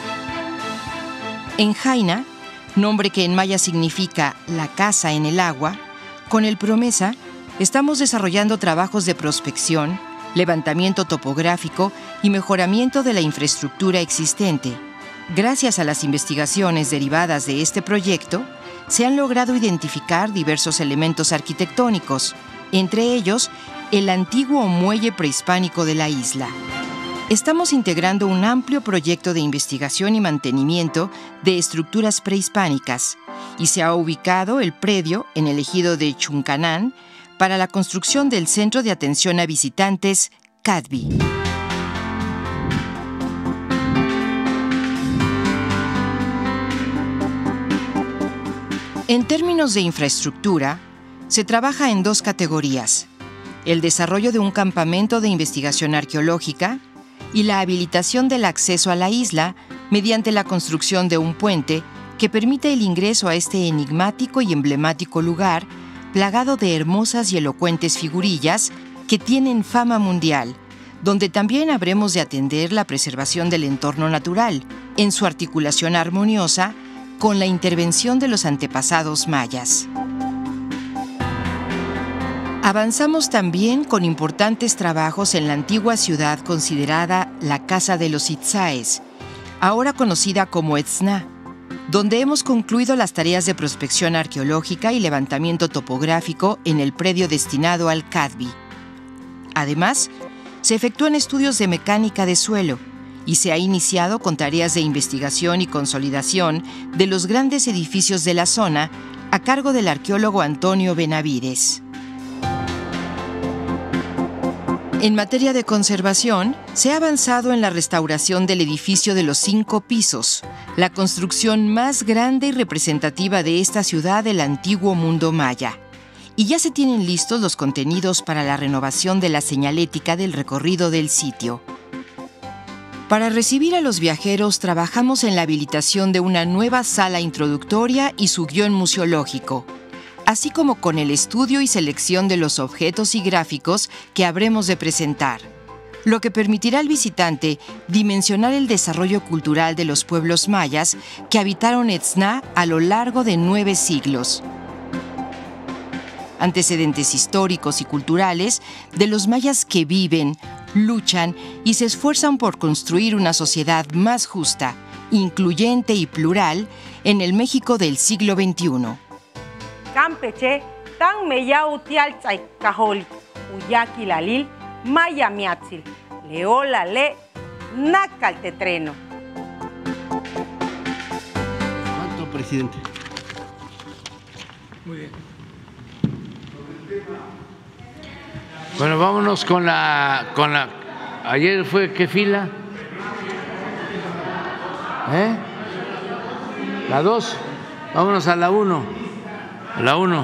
En Jaina, nombre que en maya significa la casa en el agua, con el Promesa estamos desarrollando trabajos de prospección, levantamiento topográfico y mejoramiento de la infraestructura existente. Gracias a las investigaciones derivadas de este proyecto, se han logrado identificar diversos elementos arquitectónicos, entre ellos el antiguo muelle prehispánico de la isla. Estamos integrando un amplio proyecto de investigación y mantenimiento de estructuras prehispánicas y se ha ubicado el predio en el ejido de Chuncanán para la construcción del Centro de Atención a Visitantes, CADVI. En términos de infraestructura, se trabaja en dos categorías: el desarrollo de un campamento de investigación arqueológica y la habilitación del acceso a la isla mediante la construcción de un puente que permite el ingreso a este enigmático y emblemático lugar plagado de hermosas y elocuentes figurillas que tienen fama mundial, donde también habremos de atender la preservación del entorno natural, en su articulación armoniosa con la intervención de los antepasados mayas. Avanzamos también con importantes trabajos en la antigua ciudad considerada la Casa de los Itzáes, ahora conocida como Etzná, donde hemos concluido las tareas de prospección arqueológica y levantamiento topográfico en el predio destinado al CADVI. Además, se efectúan estudios de mecánica de suelo y se ha iniciado con tareas de investigación y consolidación de los grandes edificios de la zona a cargo del arqueólogo Antonio Benavides. En materia de conservación, se ha avanzado en la restauración del edificio de los 5 pisos, la construcción más grande y representativa de esta ciudad del antiguo mundo maya. Y ya se tienen listos los contenidos para la renovación de la señalética del recorrido del sitio. Para recibir a los viajeros, trabajamos en la habilitación de una nueva sala introductoria y su guión museológico, así como con el estudio y selección de los objetos y gráficos que habremos de presentar, lo que permitirá al visitante dimensionar el desarrollo cultural de los pueblos mayas que habitaron Etzná a lo largo de 9 siglos. Antecedentes históricos y culturales de los mayas que viven, luchan y se esfuerzan por construir una sociedad más justa, incluyente y plural en el México del siglo XXI. Campeche, tan meyau tialtzay cajoli, uyaki lalil, maya miatzil, leola le, nacal tetreno. ¿Cuánto, presidente? Muy bien. Bueno, vámonos con la. Ayer fue, ¿qué fila? La 2. Vámonos a la 1. A la 1.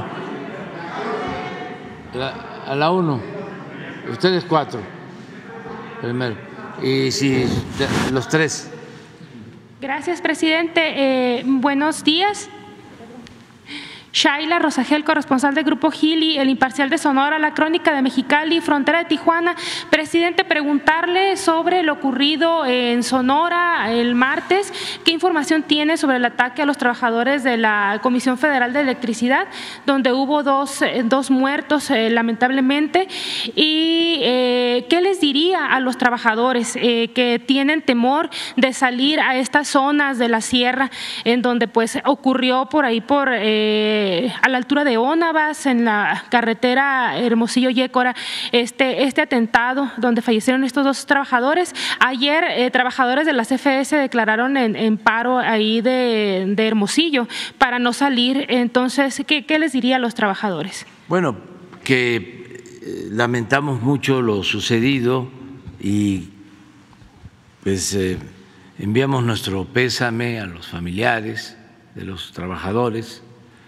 A la 1. Ustedes 4. Primero. Y si los 3. Gracias, presidente. Buenos días. Shaila Rosagel, corresponsal del Grupo Gili, El Imparcial de Sonora, La Crónica de Mexicali, Frontera de Tijuana. Presidente, preguntarle sobre lo ocurrido en Sonora el martes. ¿Qué información tiene sobre el ataque a los trabajadores de la Comisión Federal de Electricidad, donde hubo dos muertos lamentablemente? ¿Y qué les diría a los trabajadores que tienen temor de salir a estas zonas de la sierra en donde pues ocurrió por ahí a la altura de Ónavas, en la carretera Hermosillo-Yécora, este atentado donde fallecieron estos 2 trabajadores? Ayer trabajadores de la CFS declararon en paro ahí de Hermosillo para no salir. Entonces, ¿qué les diría a los trabajadores? Bueno, que lamentamos mucho lo sucedido y pues enviamos nuestro pésame a los familiares de los trabajadores.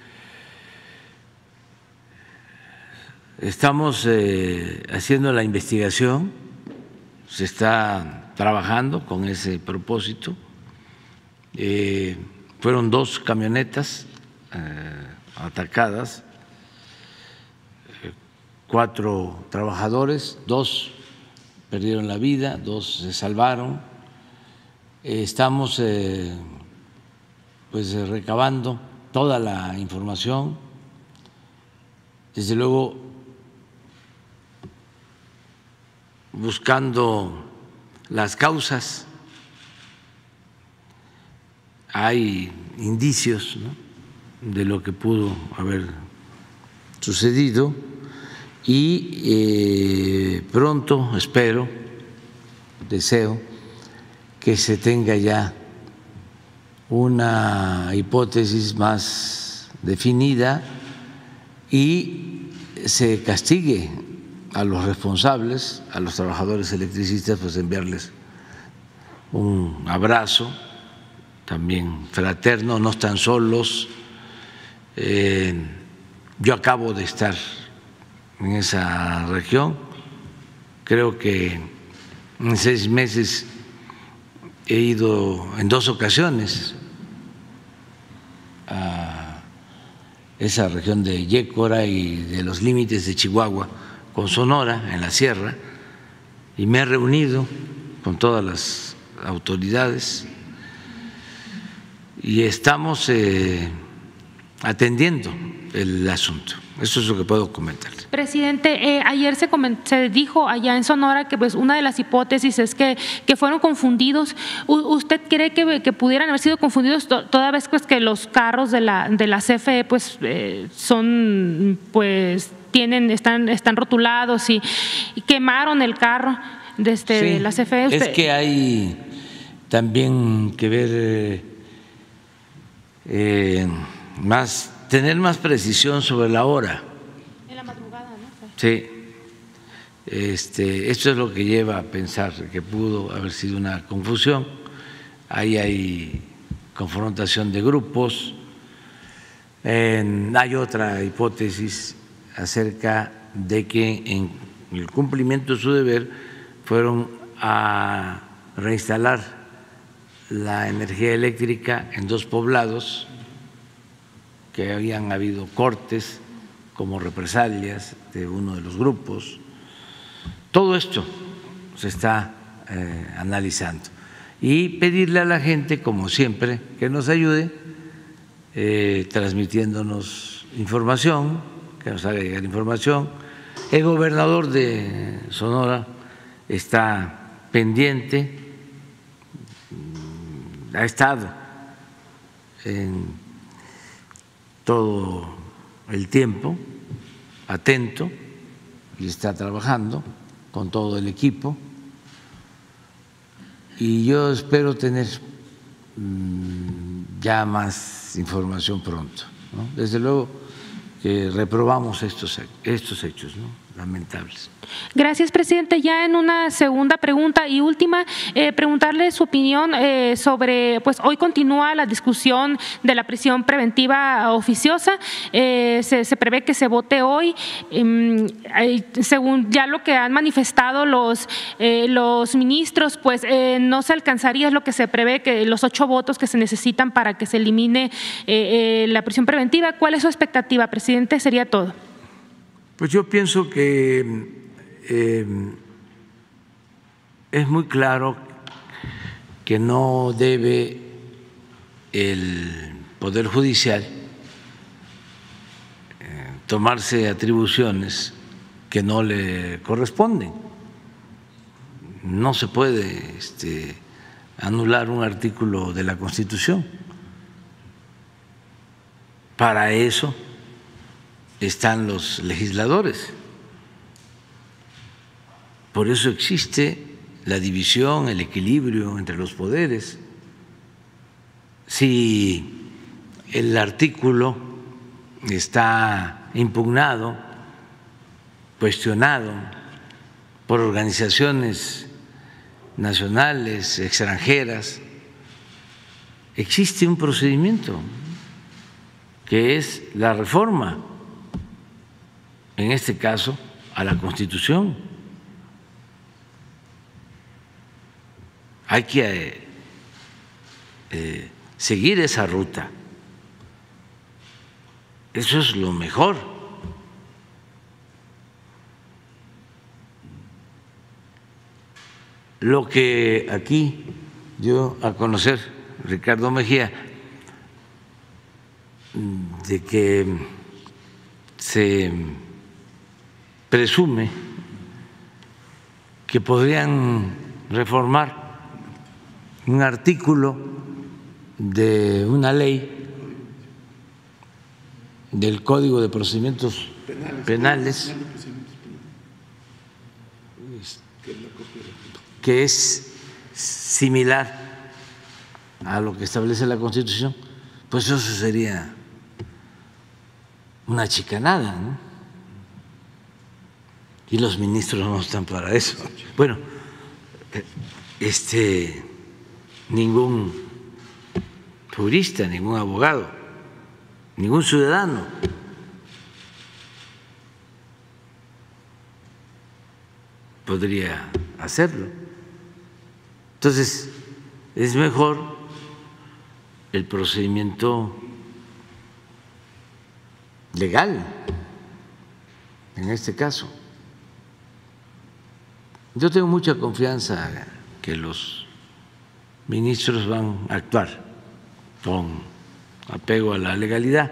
Estamos haciendo la investigación, se está trabajando con ese propósito. Fueron 2 camionetas atacadas, 4 trabajadores, 2 perdieron la vida, 2 se salvaron. Estamos pues recabando toda la información. Desde luego buscando las causas. Hay indicios, ¿no?, de lo que pudo haber sucedido y pronto, espero, deseo que se tenga ya una hipótesis más definida y se castigue a los responsables, a los trabajadores electricistas, pues enviarles un abrazo también fraterno, no están solos. Yo acabo de estar en esa región, creo que en 6 meses he ido en 2 ocasiones a esa región de Yécora y de los límites de Chihuahua con Sonora, en la sierra, y me he reunido con todas las autoridades y estamos atendiendo el asunto. Eso es lo que puedo comentar. Presidente, ayer se dijo allá en Sonora que pues una de las hipótesis es que fueron confundidos. ¿Usted cree que pudieran haber sido confundidos toda vez pues que los carros de la CFE pues son pues están rotulados y quemaron el carro de la CFE? Es que hay también que ver tener más precisión sobre la hora. En la madrugada, ¿no? Sí. Esto es lo que lleva a pensar que pudo haber sido una confusión. Ahí hay confrontación de grupos. Hay otra hipótesis acerca de que en el cumplimiento de su deber fueron a reinstalar la energía eléctrica en 2 poblados, que habían habido cortes como represalias de uno de los grupos. Todo esto se está analizando y pedirle a la gente, como siempre, que nos ayude transmitiéndonos información, que nos haga llegar información. El gobernador de Sonora está pendiente, ha estado en todo el tiempo atento y está trabajando con todo el equipo, y yo espero tener ya más información pronto, ¿no? Desde luego que reprobamos estos hechos, ¿no?, lamentables. Gracias, presidente. Ya en una segunda pregunta y última, preguntarle su opinión sobre, pues hoy continúa la discusión de la prisión preventiva oficiosa. Se prevé que se vote hoy. Según ya lo que han manifestado los ministros, pues no se alcanzaría, es lo que se prevé, que los 8 votos que se necesitan para que se elimine la prisión preventiva. ¿Cuál es su expectativa, presidente? Sería todo. Pues yo pienso que es muy claro que no debe el Poder Judicial tomarse atribuciones que no le corresponden. No se puede anular un artículo de la Constitución. Para eso están los legisladores. Por eso existe la división, el equilibrio entre los poderes. Si el artículo está impugnado, cuestionado por organizaciones nacionales, extranjeras, existe un procedimiento que es la reforma, en este caso a la Constitución. Hay que seguir esa ruta. Eso es lo mejor. Lo que aquí dio a conocer Ricardo Mejía, de que se presume que podrían reformar un artículo de una ley del Código de Procedimientos Penales que es similar a lo que establece la Constitución, pues eso sería una chicanada, ¿no? Y los ministros no están para eso. Bueno, ningún jurista, ningún abogado, ningún ciudadano podría hacerlo. Entonces, es mejor el procedimiento legal, en este caso. Yo tengo mucha confianza que los ministros van a actuar con apego a la legalidad.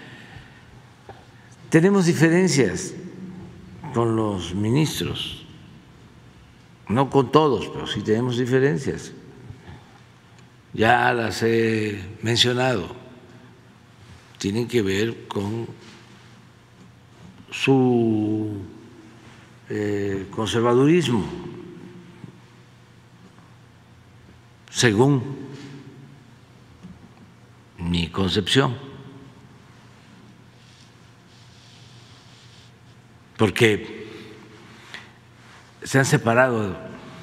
Tenemos diferencias con los ministros, no con todos, pero sí tenemos diferencias. Ya las he mencionado, tienen que ver con su conservadurismo, según mi concepción, porque se han separado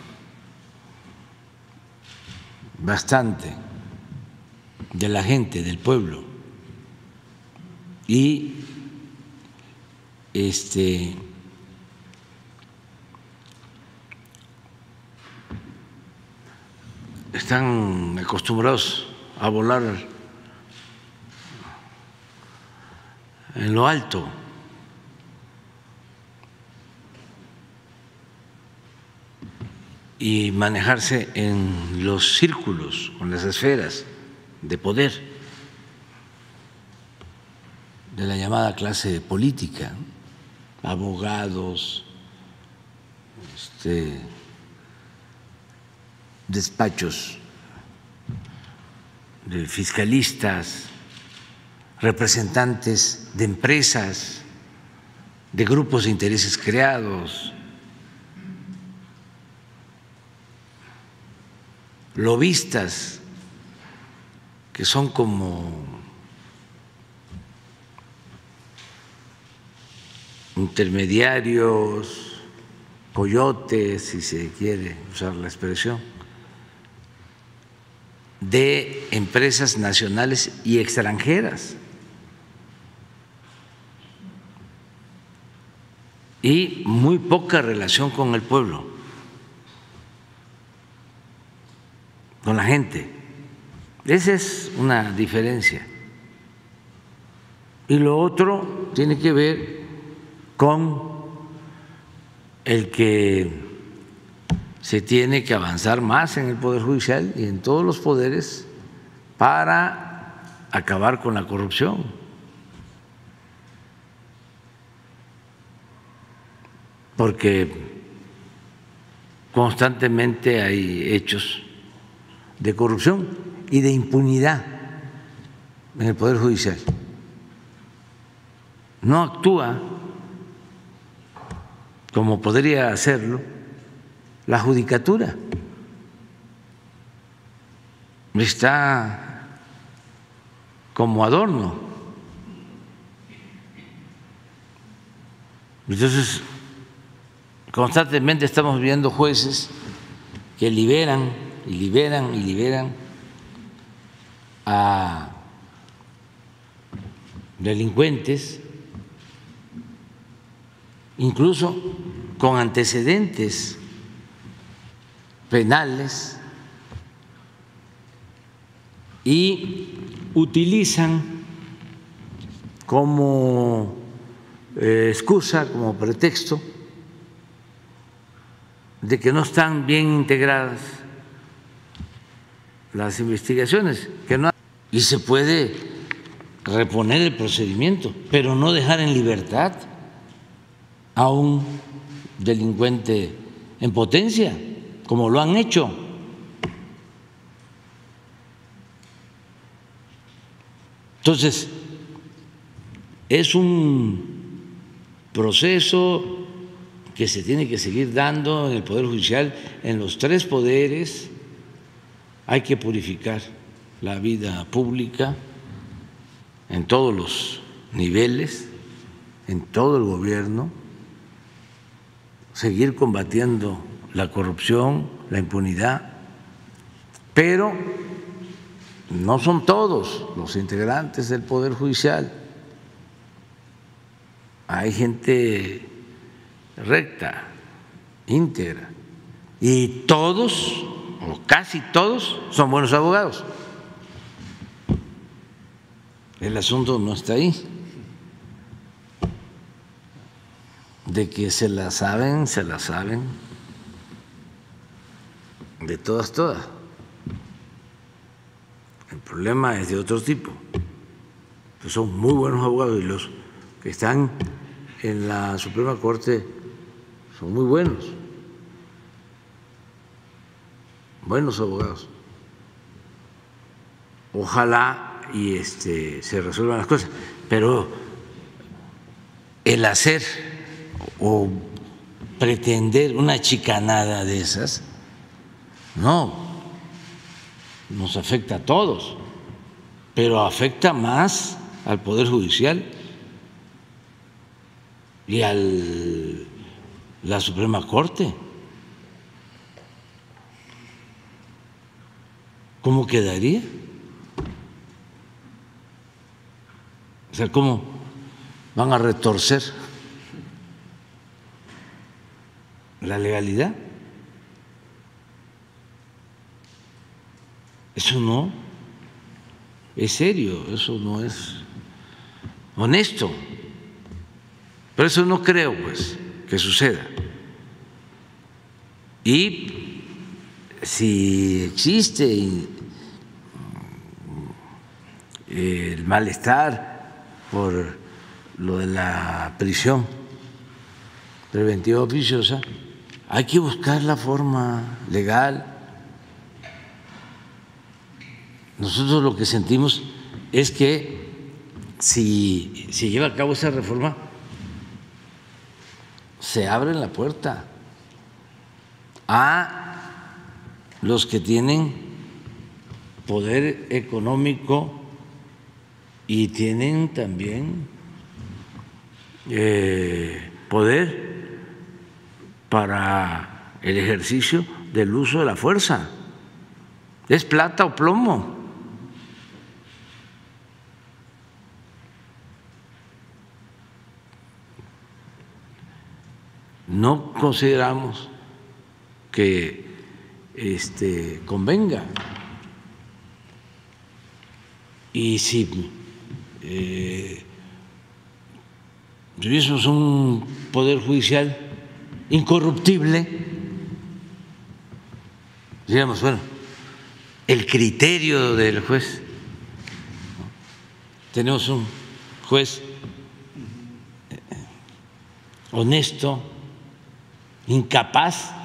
bastante de la gente, del pueblo, y están acostumbrados a volar en lo alto. Y manejarse en los círculos, con las esferas de poder de la llamada clase política, abogados, despachos de fiscalistas, representantes de empresas, de grupos de intereses creados, lobistas que son como intermediarios, coyotes, si se quiere usar la expresión, de empresas nacionales y extranjeras. Y muy poca relación con el pueblo, con la gente. Esa es una diferencia. Y lo otro tiene que ver con el que se tiene que avanzar más en el Poder Judicial y en todos los poderes para acabar con la corrupción. Porque constantemente hay hechos de corrupción y de impunidad en el Poder Judicial. No actúa como podría hacerlo la judicatura. Está como adorno. Entonces, constantemente estamos viendo jueces que liberan y liberan y liberan a delincuentes, incluso con antecedentes penales, y utilizan como excusa, como pretexto, de que no están bien integradas las investigaciones, y se puede reponer el procedimiento, pero no dejar en libertad a un delincuente en potencia, como lo han hecho. Entonces, es un proceso que se tiene que seguir dando en el Poder Judicial, en los tres poderes. Hay que purificar la vida pública en todos los niveles, en todo el gobierno, seguir combatiendo la corrupción, la impunidad, pero no son todos los integrantes del Poder Judicial. Hay gente recta, íntegra, y todos, o casi todos, son buenos abogados. El asunto no está ahí. De que se la saben, de todas. El problema es de otro tipo. Pues son muy buenos abogados y los que están en la Suprema Corte son muy buenos abogados. Ojalá y se resuelvan las cosas, pero el hacer o pretender una chicanada de esas no nos afecta a todos, pero afecta más al Poder Judicial y a la Suprema Corte. ¿Cómo quedaría? O sea, ¿cómo van a retorcer la legalidad? Eso no es serio, eso no es honesto. Por eso no creo, pues, que suceda. Y si existe el malestar por lo de la prisión preventiva oficiosa, hay que buscar la forma legal. Nosotros lo que sentimos es que si se lleva a cabo esa reforma, se abre la puerta a los que tienen poder económico y tienen también poder para el ejercicio del uso de la fuerza. Es plata o plomo. No consideramos que convenga. Y si tuviésemos un poder judicial incorruptible, diríamos, bueno, el criterio del juez. Tenemos un juez honesto, incapaz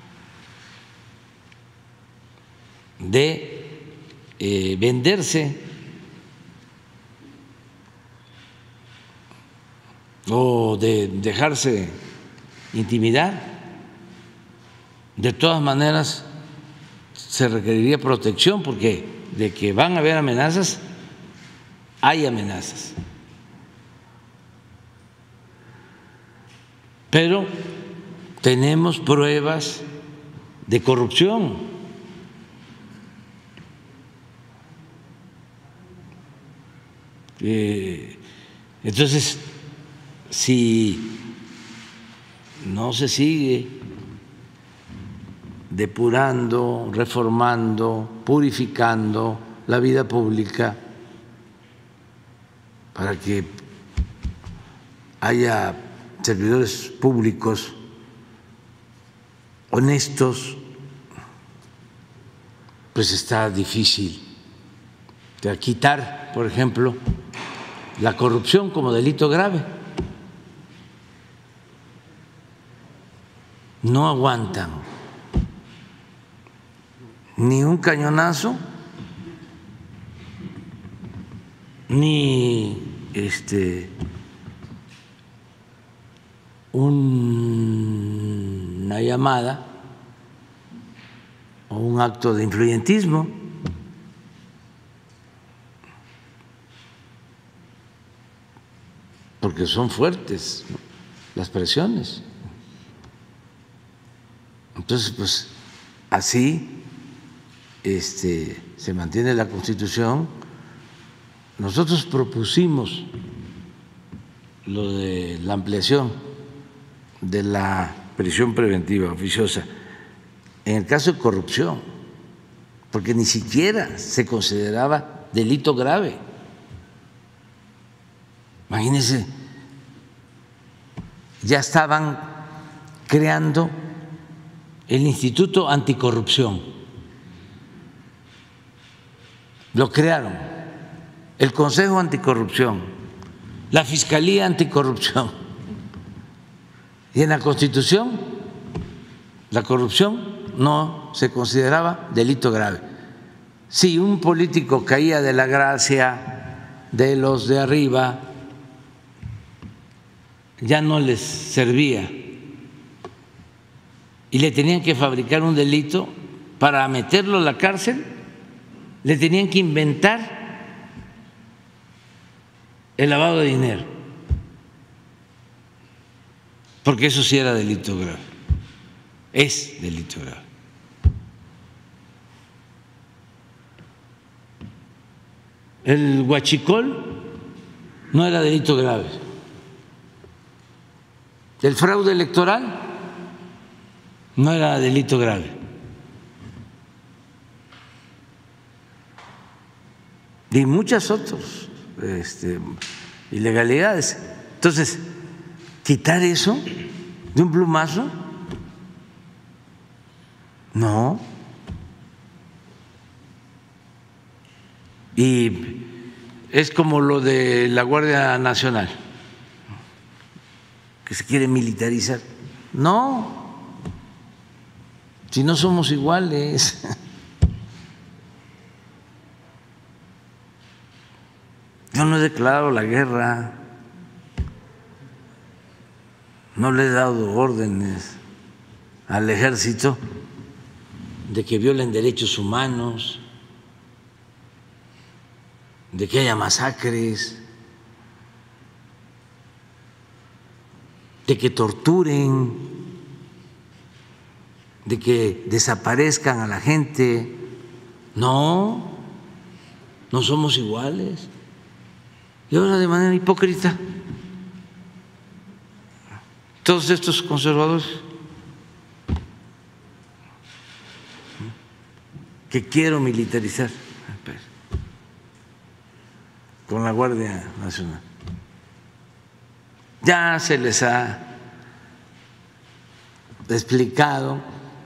de venderse o de dejarse intimidar. De todas maneras, se requeriría protección, porque de que van a haber amenazas, hay amenazas. Pero tenemos pruebas de corrupción. Entonces, si no se sigue depurando, reformando, purificando la vida pública para que haya servidores públicos honestos, pues está difícil de quitar, por ejemplo, la corrupción como delito grave. no aguantan ni un cañonazo, ni una llamada o un acto de influyentismo. Porque son fuertes, ¿no?, las presiones. Entonces, pues así se mantiene la Constitución. Nosotros propusimos lo de la ampliación de la prisión preventiva oficiosa en el caso de corrupción, porque ni siquiera se consideraba delito grave. Imagínense, ya estaban creando el Instituto Anticorrupción, lo crearon, el Consejo Anticorrupción, la Fiscalía Anticorrupción, y en la Constitución la corrupción no se consideraba delito grave. Si un político caía de la gracia de los de arriba, ya no les servía y le tenían que fabricar un delito para meterlo a la cárcel, le tenían que inventar el lavado de dinero, porque eso sí era delito grave, es delito grave. El huachicol no era delito grave. El fraude electoral no era delito grave. Y muchas otras ilegalidades. Entonces, quitar eso de un plumazo, no. Y es como lo de la Guardia Nacional, que se quiere militarizar. No, si no somos iguales. Yo no he declarado la guerra, no le he dado órdenes al ejército de que violen derechos humanos, de que haya masacres, de que torturen, de que desaparezcan a la gente. No, no somos iguales. Y ahora, de manera hipócrita, todos estos conservadores que quiero militarizar con la Guardia Nacional, ya se les ha explicado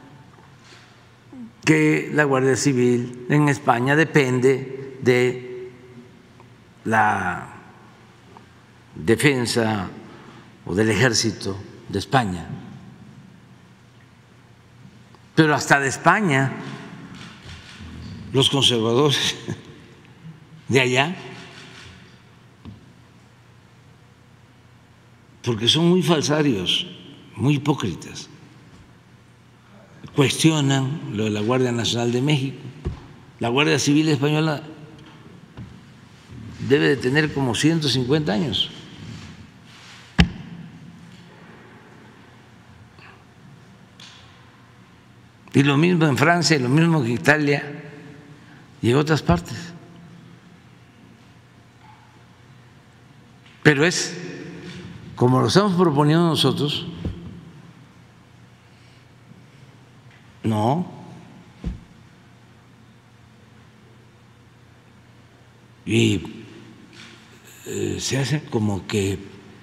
que la Guardia Civil en España depende de la defensa o del ejército de España, pero hasta de España los conservadores de allá, porque son muy falsarios, muy hipócritas, cuestionan lo de la Guardia Nacional de México. La Guardia Civil Española debe de tener como 150 años. Y lo mismo en Francia, y lo mismo en Italia y en otras partes. Pero es como lo estamos proponiendo nosotros, no. Y se hace como que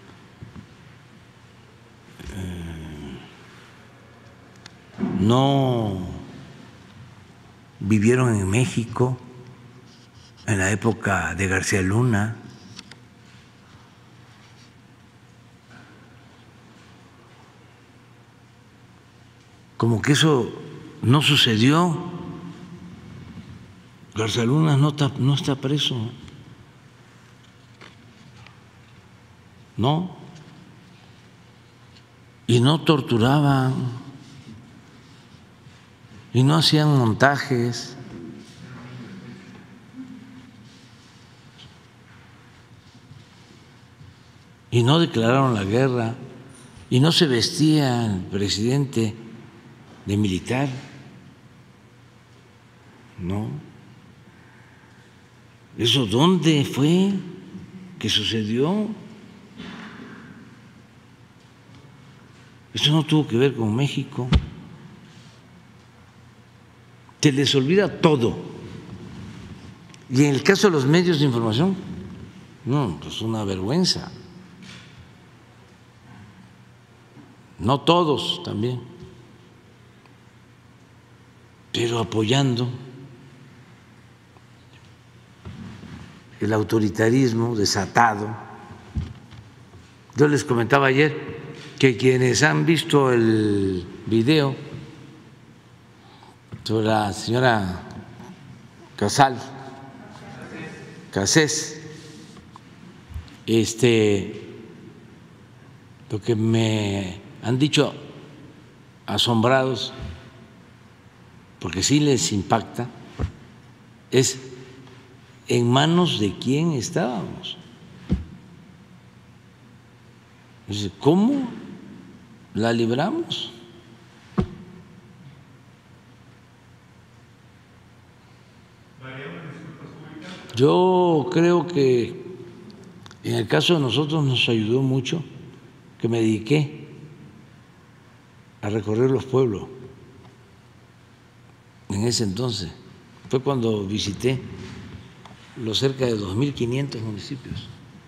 no vivieron en México en la época de García Luna. como que eso no sucedió. Garza Luna no está preso. No. Y no torturaban. Y no hacían montajes. Y no declararon la guerra. Y no se vestía el presidente de militar. No. ¿Eso dónde fue que sucedió? Eso no tuvo que ver con México. Se les olvida todo. Y en el caso de los medios de información, no, pues una vergüenza. No todos también, pero apoyando el autoritarismo desatado. Yo les comentaba ayer que quienes han visto el video sobre la señora Cassés, lo que me han dicho asombrados, porque sí les impacta, es en manos de quién estábamos. ¿Cómo la libramos? Yo creo que en el caso de nosotros nos ayudó mucho que me dediqué a recorrer los pueblos en ese entonces. Fue cuando visité los cerca de 2.500 municipios.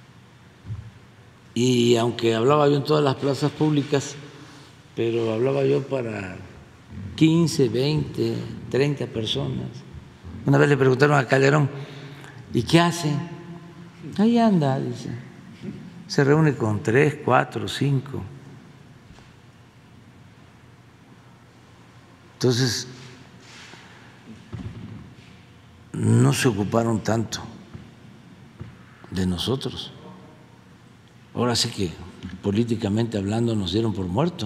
Y aunque hablaba yo en todas las plazas públicas, pero hablaba yo para 15, 20, 30 personas. Una vez le preguntaron a Calderón, ¿y qué hace? Ahí anda, dice. Se reúne con 3, 4, 5. Entonces, no se ocuparon tanto de nosotros. Ahora sí que políticamente hablando nos dieron por muerto.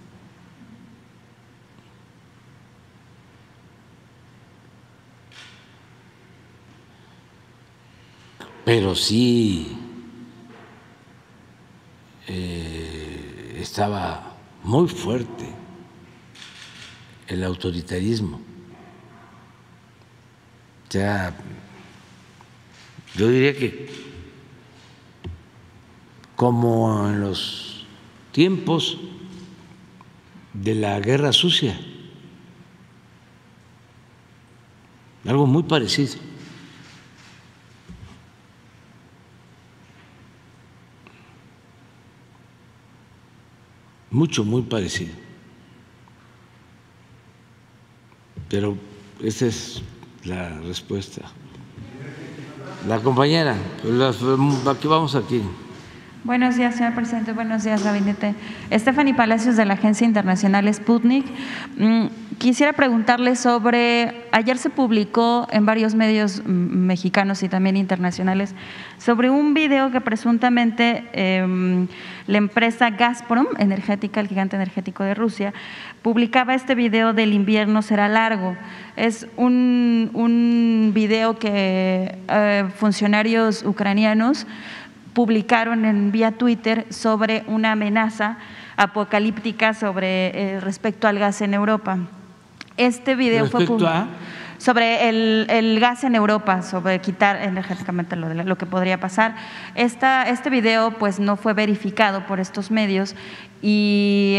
Pero sí estaba muy fuerte el autoritarismo. O sea, yo diría que como en los tiempos de la Guerra Sucia, algo muy parecido. Muy parecido. Pero esa es la respuesta. La compañera, aquí vamos aquí. Buenos días, señor presidente. Buenos días, gabinete. Stephanie Palacios, de la Agencia Internacional Sputnik. Quisiera preguntarle sobre, ayer se publicó en varios medios mexicanos y también internacionales sobre un video que presuntamente la empresa Gazprom energética, el gigante energético de Rusia, publicaba este video del invierno será largo. Es un video que funcionarios ucranianos publicaron en vía Twitter sobre una amenaza apocalíptica sobre respecto al gas en Europa. Este video fue sobre el gas en Europa, sobre quitar energéticamente lo que podría pasar. Este video pues no fue verificado por estos medios y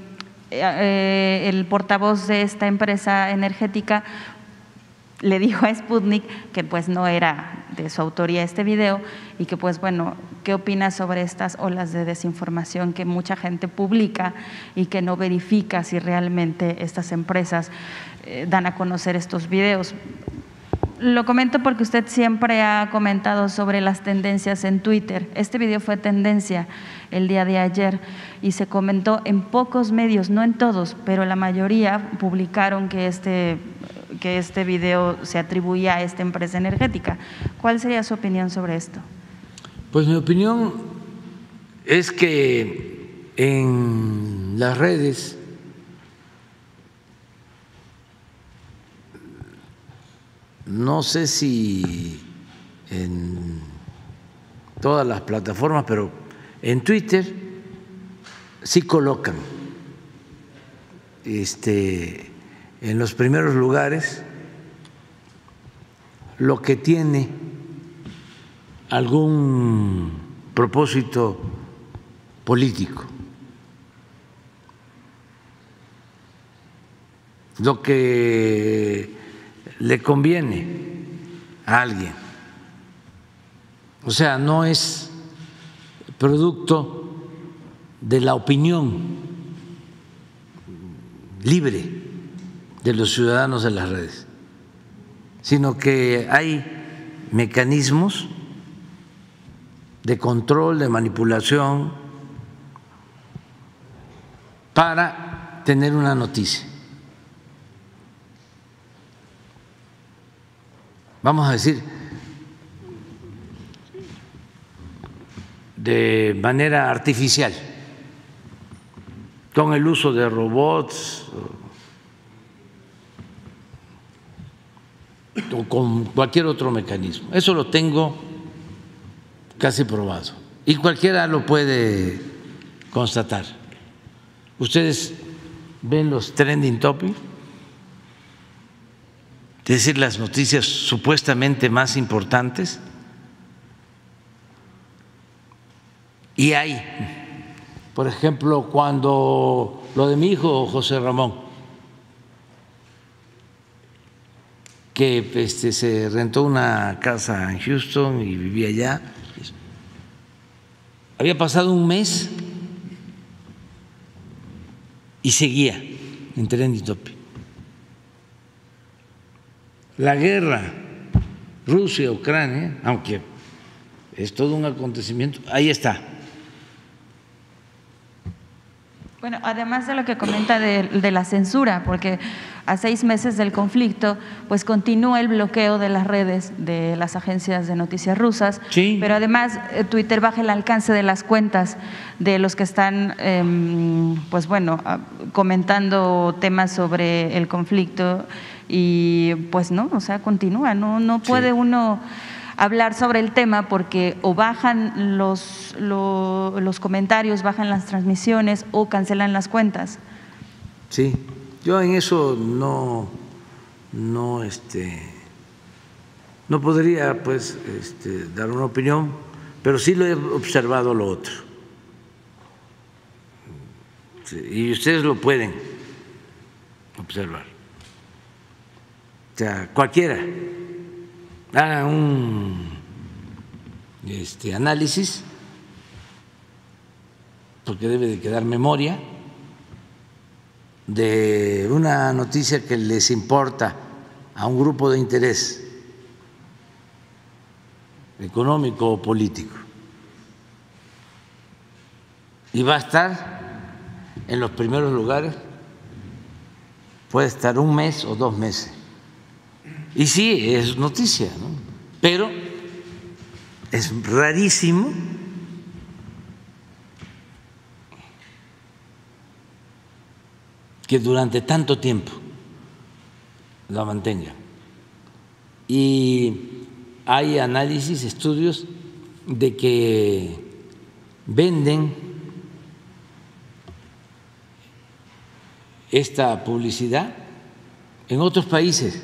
el portavoz de esta empresa energética le dijo a Sputnik que pues no era de su autoría este video y que pues bueno, ¿qué opina sobre estas olas de desinformación que mucha gente publica y que no verifica si realmente estas empresas dan a conocer estos videos? Lo comento porque usted siempre ha comentado sobre las tendencias en Twitter. Este video fue tendencia el día de ayer y se comentó en pocos medios, no en todos, pero la mayoría publicaron que este video se atribuía a esta empresa energética. ¿Cuál sería su opinión sobre esto? Pues mi opinión es que en las redes no sé si en todas las plataformas, pero en Twitter sí colocan en los primeros lugares lo que tiene algún propósito político, lo que le conviene a alguien. O sea, no es producto de la opinión libre de los ciudadanos en las redes, sino que hay mecanismos de control, de manipulación para tener una noticia. Vamos a decir, de manera artificial, con el uso de robots o con cualquier otro mecanismo. Eso lo tengo casi probado y cualquiera lo puede constatar. Ustedes ven los trending topics, es decir, las noticias supuestamente más importantes, y hay, por ejemplo, cuando lo de mi hijo José Ramón, que se rentó una casa en Houston y vivía allá, había pasado un mes y seguía en trending topic. La guerra Rusia-Ucrania, aunque es todo un acontecimiento, ahí está. Bueno, además de lo que comenta de la censura, porque a 6 meses del conflicto, pues continúa el bloqueo de las redes de las agencias de noticias rusas, sí. Pero además Twitter baja el alcance de las cuentas de los que están, pues bueno, comentando temas sobre el conflicto y pues no, o sea, continúa, no puede uno hablar sobre el tema porque o bajan los comentarios, bajan las transmisiones o cancelan las cuentas. Sí, yo en eso no podría pues dar una opinión, pero sí lo he observado lo otro. Sí, y ustedes lo pueden observar. O sea, cualquiera haga un análisis, porque debe de quedar memoria de una noticia que les importa a un grupo de interés económico o político, y va a estar en los primeros lugares, puede estar 1 mes o 2 meses. Y sí, es noticia, ¿no? Pero es rarísimo que durante tanto tiempo la mantenga. Y hay análisis, estudios de que venden esta publicidad en otros países.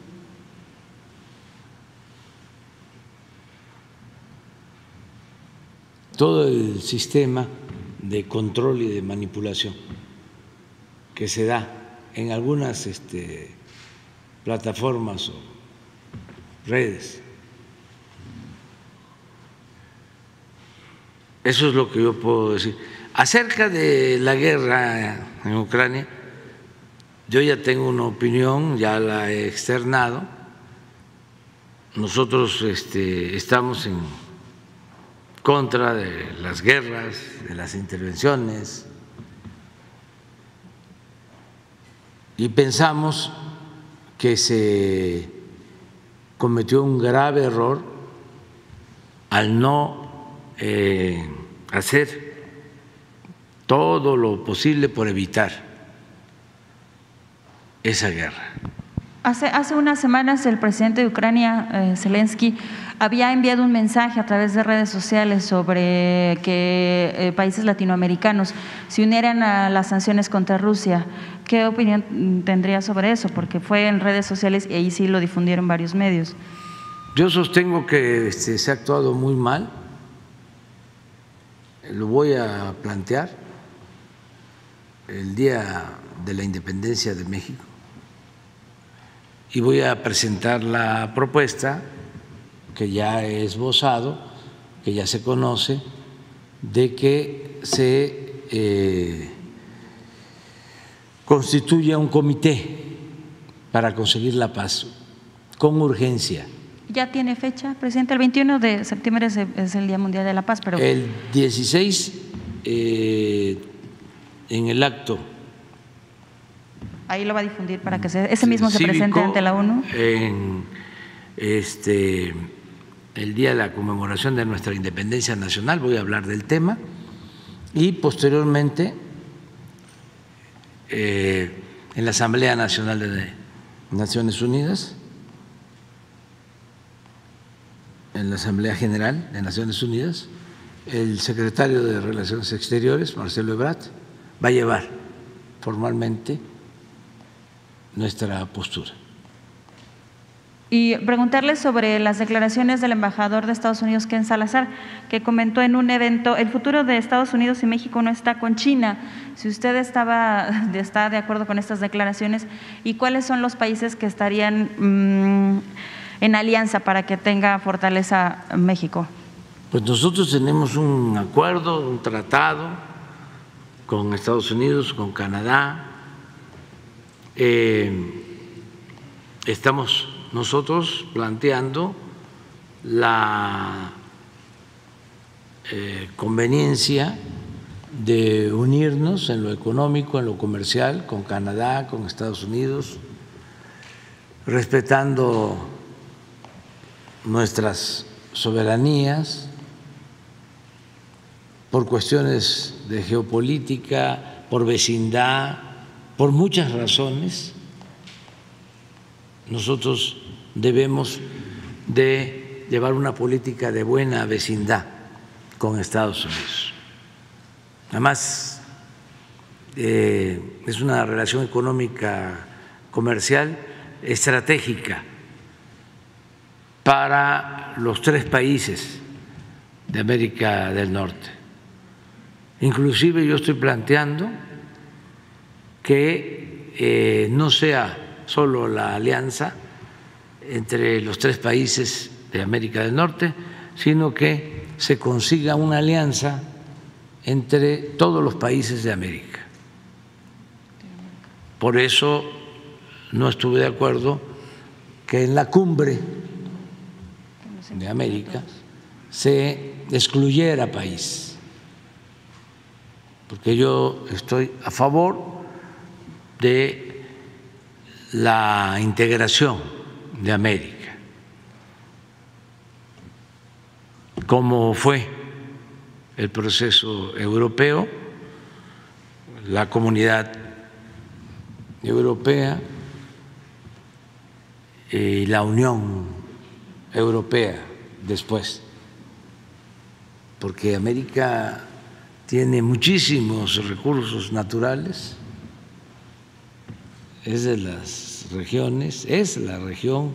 Todo el sistema de control y de manipulación que se da en algunas plataformas o redes. Eso es lo que yo puedo decir. Acerca de la guerra en Ucrania, yo ya tengo una opinión, ya la he externado. nosotros estamos en contra de las guerras, de las intervenciones, y pensamos que se cometió un grave error al no hacer todo lo posible por evitar esa guerra. Hace unas semanas el presidente de Ucrania, Zelensky, había enviado un mensaje a través de redes sociales sobre que países latinoamericanos se unieran a las sanciones contra Rusia. ¿Qué opinión tendría sobre eso? Porque fue en redes sociales y ahí sí lo difundieron varios medios. Yo sostengo que se ha actuado muy mal. Lo voy a plantear el día de la independencia de México y voy a presentar la propuesta que ya he esbozado, que ya se conoce, de que se constituya un comité para conseguir la paz con urgencia. ¿Ya tiene fecha, presidente? El 21 de septiembre es el Día Mundial de la Paz, pero… El 16 en el acto. Ahí lo va a difundir para que ese mismo se presente ante la ONU. En el día de la conmemoración de nuestra independencia nacional voy a hablar del tema y posteriormente en la Asamblea Nacional de Naciones Unidas, en la Asamblea General de Naciones Unidas, el secretario de Relaciones Exteriores, Marcelo Ebrard, va a llevar formalmente nuestra postura. Y preguntarle sobre las declaraciones del embajador de Estados Unidos, Ken Salazar, que comentó en un evento: el futuro de Estados Unidos y México no está con China. Si usted está de acuerdo con estas declaraciones, ¿y cuáles son los países que estarían en alianza para que tenga fortaleza México? Pues nosotros tenemos un acuerdo, un tratado con Estados Unidos, con Canadá. Estamos nosotros planteando la conveniencia de unirnos en lo económico, en lo comercial, con Canadá, con Estados Unidos, respetando nuestras soberanías por cuestiones de geopolítica, por vecindad, por muchas razones. Nosotros debemos de llevar una política de buena vecindad con Estados Unidos. Además, es una relación económica comercial estratégica para los 3 países de América del Norte. Inclusive yo estoy planteando que no sea solo la alianza entre los 3 países de América del Norte, sino que se consiga una alianza entre todos los países de América. Por eso no estuve de acuerdo que en la cumbre de América se excluyera país, porque yo estoy a favor de la integración de América, como fue el proceso europeo, la Comunidad Europea y la Unión Europea después, porque América tiene muchísimos recursos naturales. Es de las regiones, es la región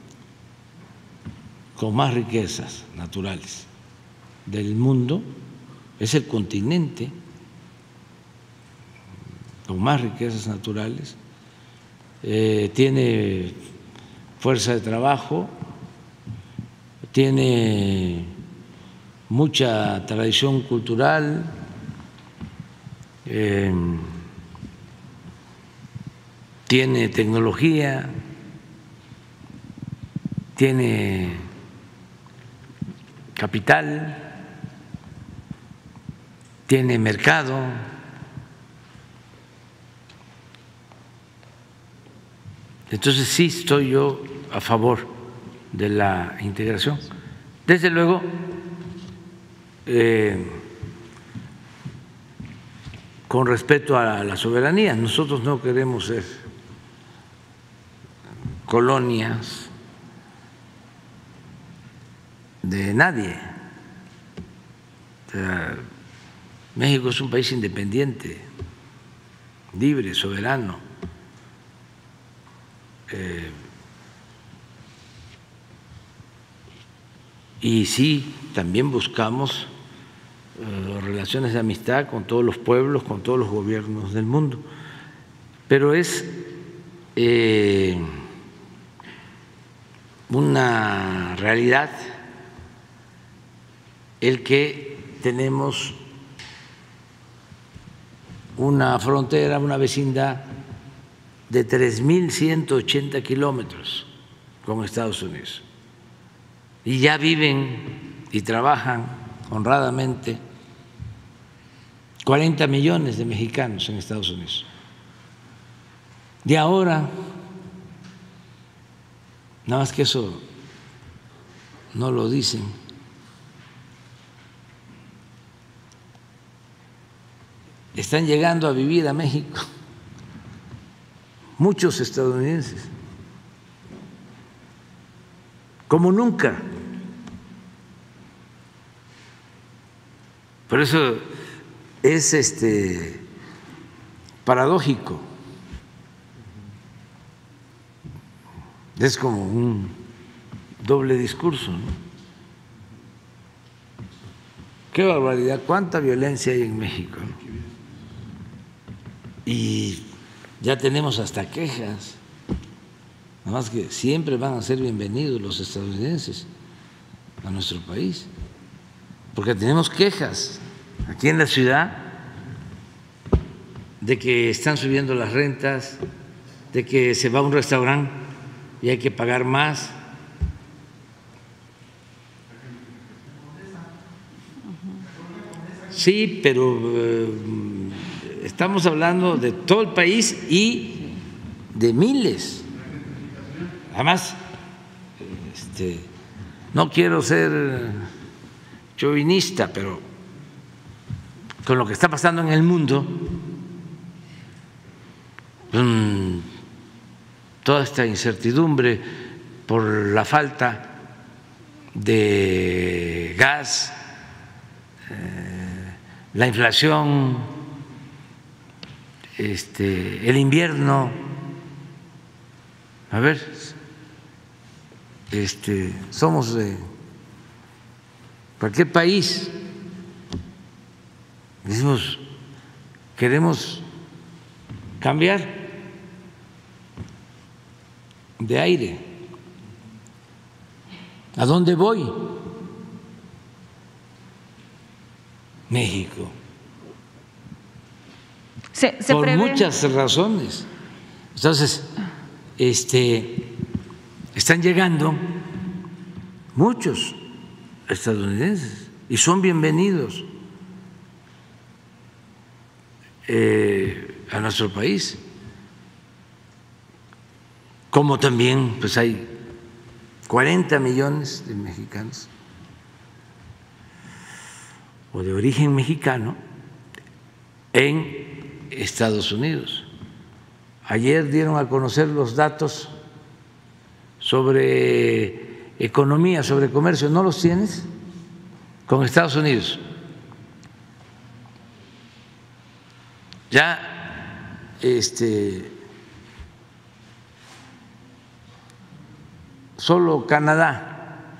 con más riquezas naturales del mundo, es el continente con más riquezas naturales, tiene fuerza de trabajo, tiene mucha tradición cultural, tiene tecnología, tiene capital, tiene mercado. Entonces sí estoy yo a favor de la integración. Desde luego, con respeto a la soberanía, nosotros no queremos ser colonias de nadie. O sea, México es un país independiente, libre, soberano. Y sí, también buscamos relaciones de amistad con todos los pueblos, con todos los gobiernos del mundo. Pero es una realidad el que tenemos una frontera, una vecindad de 3.180 kilómetros con Estados Unidos. Y ya viven y trabajan honradamente 40 millones de mexicanos en Estados Unidos. Y ahora, nada más que eso no lo dicen, están llegando a vivir a México muchos estadounidenses, como nunca. Por eso es paradójico, es como un doble discurso, ¿no? Qué barbaridad, cuánta violencia hay en México, ¿no? Y ya tenemos hasta quejas, nada más que siempre van a ser bienvenidos los estadounidenses a nuestro país, porque tenemos quejas aquí en la ciudad de que están subiendo las rentas, de que se va a un restaurante y hay que pagar más. Sí, pero estamos hablando de todo el país y de miles. Además, no quiero ser chauvinista, pero con lo que está pasando en el mundo, toda esta incertidumbre por la falta de gas, la inflación, el invierno, a ver, somos de cualquier país, decimos, queremos cambiar de aire. ¿A dónde voy? México. Por muchas razones. Entonces, están llegando muchos estadounidenses y son bienvenidos a nuestro país, como también pues hay 40 millones de mexicanos o de origen mexicano en Estados Unidos. Ayer dieron a conocer los datos sobre economía, sobre comercio. ¿No los tienes? Con Estados Unidos. Ya solo Canadá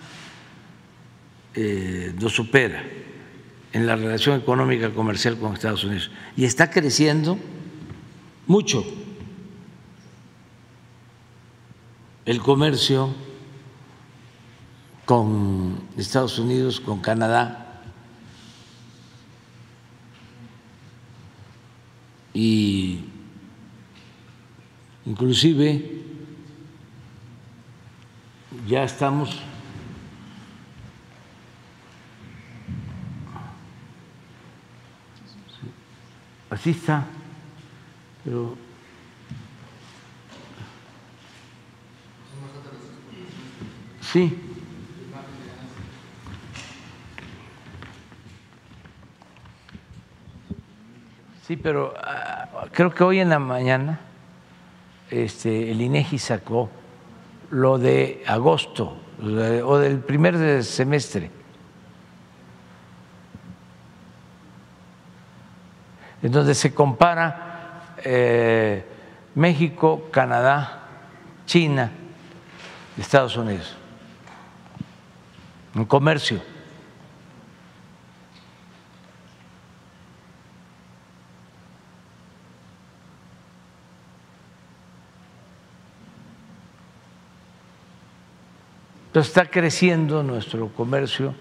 lo supera en la relación económica comercial con Estados Unidos y está creciendo mucho el comercio con Estados Unidos, con Canadá, y inclusive ya estamos. Así está, pero sí. Sí, pero creo que hoy en la mañana el INEGI sacó lo de agosto o del primer semestre. En donde se compara México, Canadá, China, Estados Unidos, en comercio. Entonces está creciendo nuestro comercio.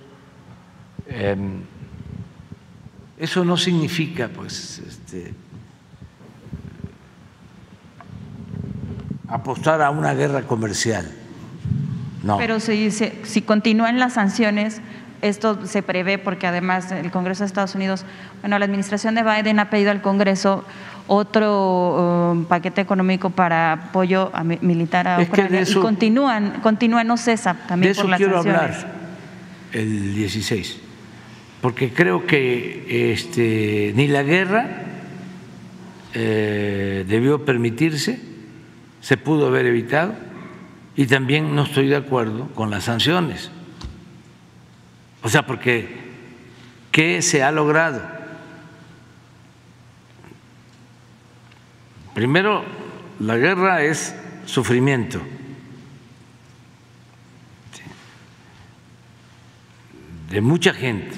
Eso no significa, pues, apostar a una guerra comercial. No. Pero si continúan las sanciones, esto se prevé porque además el Congreso de Estados Unidos, bueno, la administración de Biden ha pedido al Congreso otro paquete económico para apoyo militar a Ucrania y continúa, no cesa también por las sanciones. De eso quiero hablar el 16, porque creo que ni la guerra debió permitirse, se pudo haber evitado, y también no estoy de acuerdo con las sanciones. O sea, porque ¿qué se ha logrado? Primero, la guerra es sufrimiento. De mucha gente,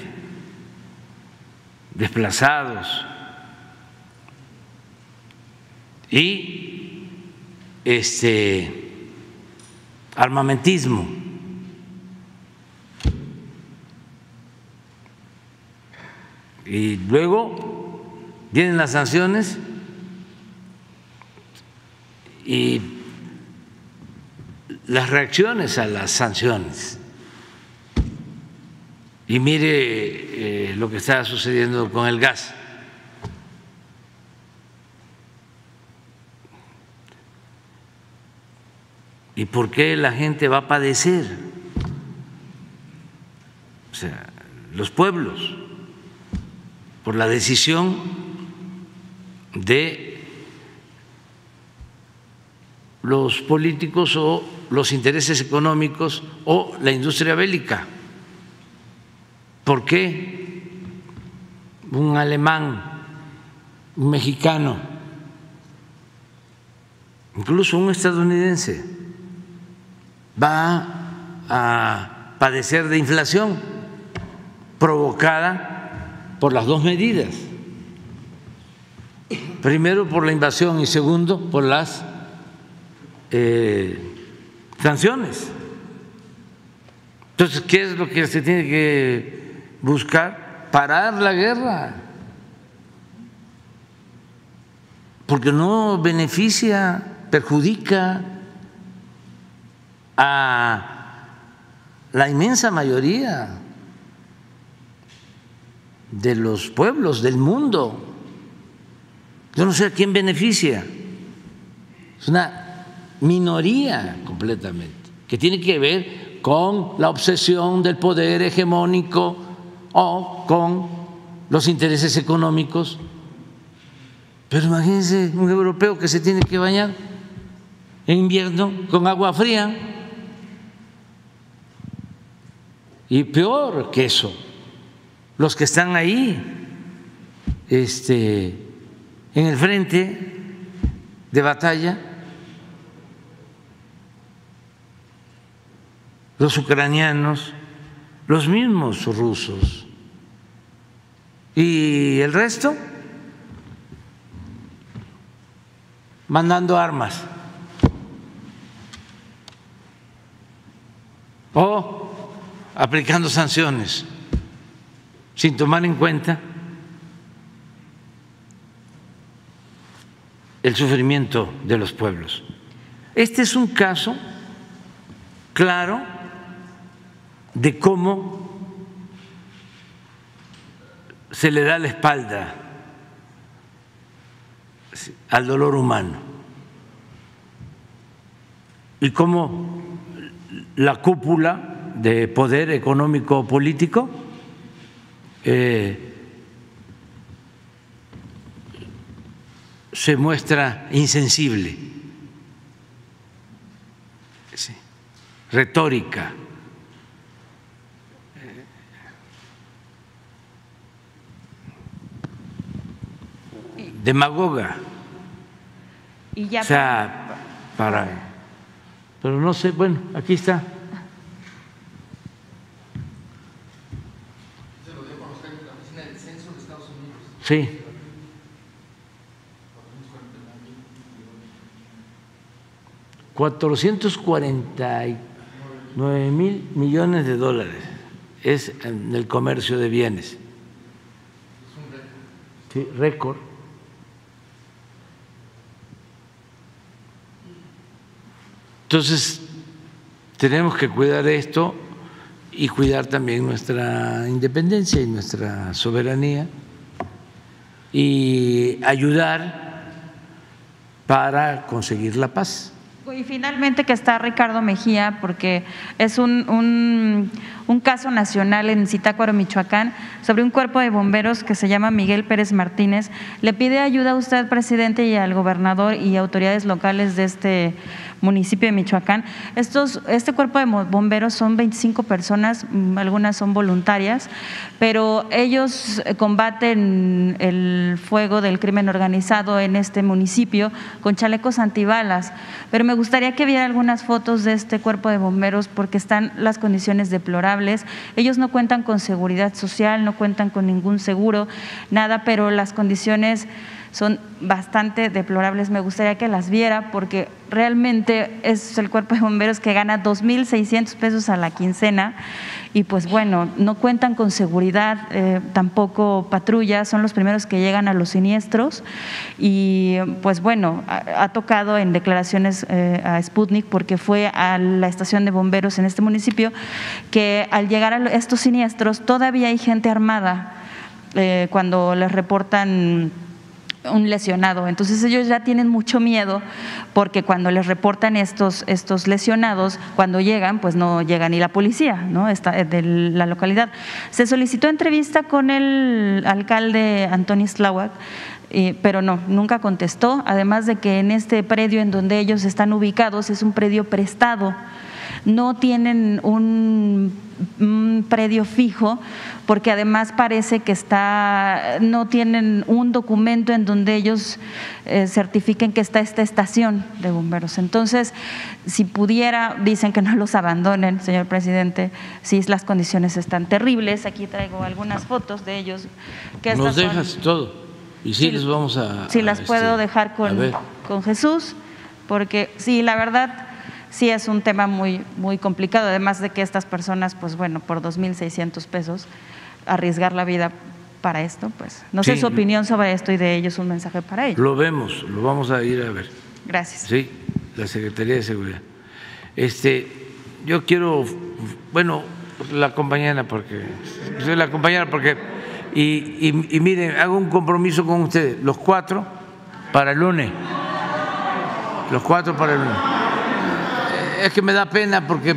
desplazados y armamentismo. Y luego vienen las sanciones y las reacciones a las sanciones. Y mire lo que está sucediendo con el gas. ¿Y por qué la gente va a padecer? O sea, los pueblos, por la decisión de los políticos o los intereses económicos o la industria bélica. ¿Por qué un alemán, un mexicano, incluso un estadounidense va a padecer de inflación provocada por las dos medidas? Primero, por la invasión, y segundo, por las sanciones. Entonces, ¿qué es lo que se tiene que buscar? Parar la guerra, porque no beneficia, perjudica a la inmensa mayoría de los pueblos del mundo. Yo no sé a quién beneficia, es una minoría completamente, que tiene que ver con la obsesión del poder hegemónico o con los intereses económicos. Pero imagínense un europeo que se tiene que bañar en invierno con agua fría. Y peor que eso, los que están ahí en el frente de batalla, los ucranianos, los mismos rusos y el resto mandando armas o aplicando sanciones sin tomar en cuenta el sufrimiento de los pueblos. Este es un caso claro de cómo se le da la espalda al dolor humano y cómo la cúpula de poder económico político se muestra insensible, sí, retórica, demagoga. Y ya o sea, pero no sé, bueno, aquí está. Se lo dio a conocer la Oficina del Censo de Estados Unidos. Sí. $449,000 es en el comercio de bienes. Es un récord. Sí, récord. Entonces, tenemos que cuidar esto y cuidar también nuestra independencia y nuestra soberanía y ayudar para conseguir la paz. Y finalmente que está Ricardo Mejía, porque es un caso nacional en Zitácuaro, Michoacán, sobre un cuerpo de bomberos que se llama Miguel Pérez Martínez. Le pide ayuda a usted, presidente, y al gobernador y autoridades locales de este municipio de Michoacán. Este cuerpo de bomberos son 25 personas, algunas son voluntarias, pero ellos combaten el fuego del crimen organizado en este municipio con chalecos antibalas. Pero me gustaría que viera algunas fotos de este cuerpo de bomberos porque están las condiciones deplorables. Ellos no cuentan con seguridad social, no cuentan con ningún seguro, nada, pero las condiciones son bastante deplorables. Me gustaría que las viera porque realmente es el cuerpo de bomberos que gana 2,600 pesos a la quincena y pues bueno, no cuentan con seguridad, tampoco patrullas, son los primeros que llegan a los siniestros y pues bueno, ha tocado en declaraciones a Sputnik porque fue a la estación de bomberos en este municipio que al llegar a estos siniestros todavía hay gente armada cuando les reportan un lesionado. Entonces ellos ya tienen mucho miedo porque cuando les reportan estos lesionados, cuando llegan, pues no llega ni la policía, ¿no? De la localidad. Se solicitó entrevista con el alcalde Antonio Tláhuac, pero no, nunca contestó, además de que en este predio en donde ellos están ubicados es un predio prestado, no tienen un predio fijo porque además parece que no tienen un documento en donde ellos certifiquen que está esta estación de bomberos. Entonces, si pudiera, dicen que no los abandonen, señor presidente, si las condiciones están terribles. Aquí traigo algunas fotos de ellos. Nos dejas todo y sí les vamos a… Sí, las puedo dejar con Jesús, porque sí, la verdad… Sí, es un tema muy, muy complicado, además de que estas personas, pues bueno, por 2,600 pesos, arriesgar la vida para esto, pues no sé su opinión sobre esto y de ellos un mensaje para ellos. Lo vemos, lo vamos a ir a ver. Gracias. Sí, la Secretaría de Seguridad. Yo quiero, bueno, la compañera porque y miren, hago un compromiso con ustedes, los 4 para el lunes. Los 4 para el lunes. Es que me da pena porque,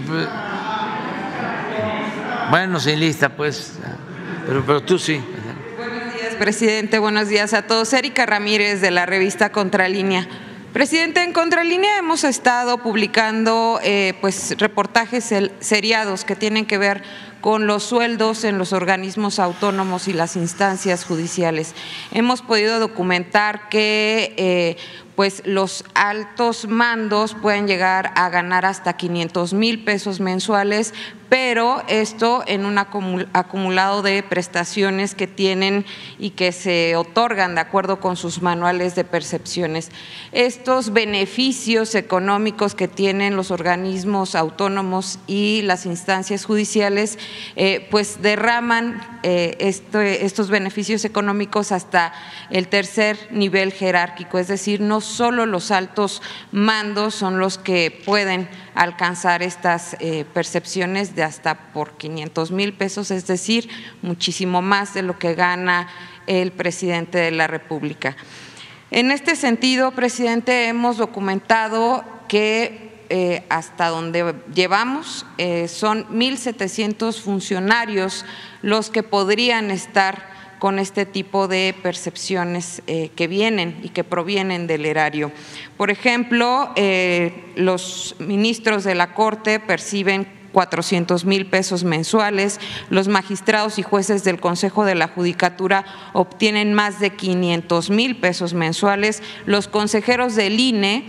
bueno, sin lista, pues, pero tú sí. Buenos días, presidente. Buenos días a todos. Erika Ramírez, de la revista Contralínea. Presidente, en Contralínea hemos estado publicando pues reportajes seriados que tienen que ver con los sueldos en los organismos autónomos y las instancias judiciales. Hemos podido documentar que pues los altos mandos pueden llegar a ganar hasta 500,000 pesos mensuales, pero esto en un acumulado de prestaciones que tienen y que se otorgan de acuerdo con sus manuales de percepciones. Estos beneficios económicos que tienen los organismos autónomos y las instancias judiciales pues derraman estos beneficios económicos hasta el tercer nivel jerárquico, es decir, no solo los altos mandos son los que pueden alcanzar estas percepciones de hasta por 500,000 pesos, es decir, muchísimo más de lo que gana el presidente de la República. En este sentido, presidente, hemos documentado que hasta donde llevamos son 1,700 funcionarios los que podrían estar con este tipo de percepciones que vienen y que provienen del erario. Por ejemplo, los ministros de la Corte perciben 400,000 pesos mensuales, los magistrados y jueces del Consejo de la Judicatura obtienen más de 500,000 pesos mensuales, los consejeros del INE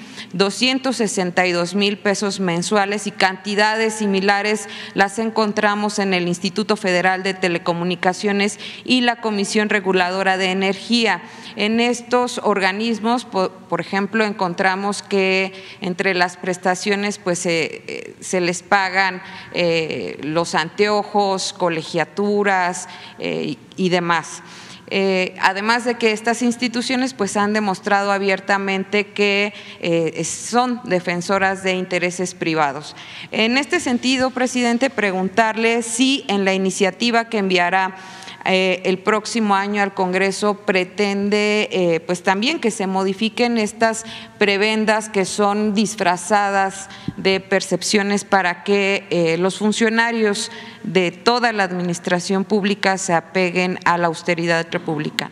262,000 pesos mensuales y cantidades similares las encontramos en el Instituto Federal de Telecomunicaciones y la Comisión Reguladora de Energía. En estos organismos, por ejemplo, encontramos que entre las prestaciones pues se les pagan los anteojos, colegiaturas y demás. Además de que estas instituciones pues han demostrado abiertamente que son defensoras de intereses privados. En este sentido, presidente, preguntarle si en la iniciativa que enviará el próximo año al Congreso pretende pues también que se modifiquen estas prebendas que son disfrazadas de percepciones para que los funcionarios de toda la administración pública se apeguen a la austeridad republicana.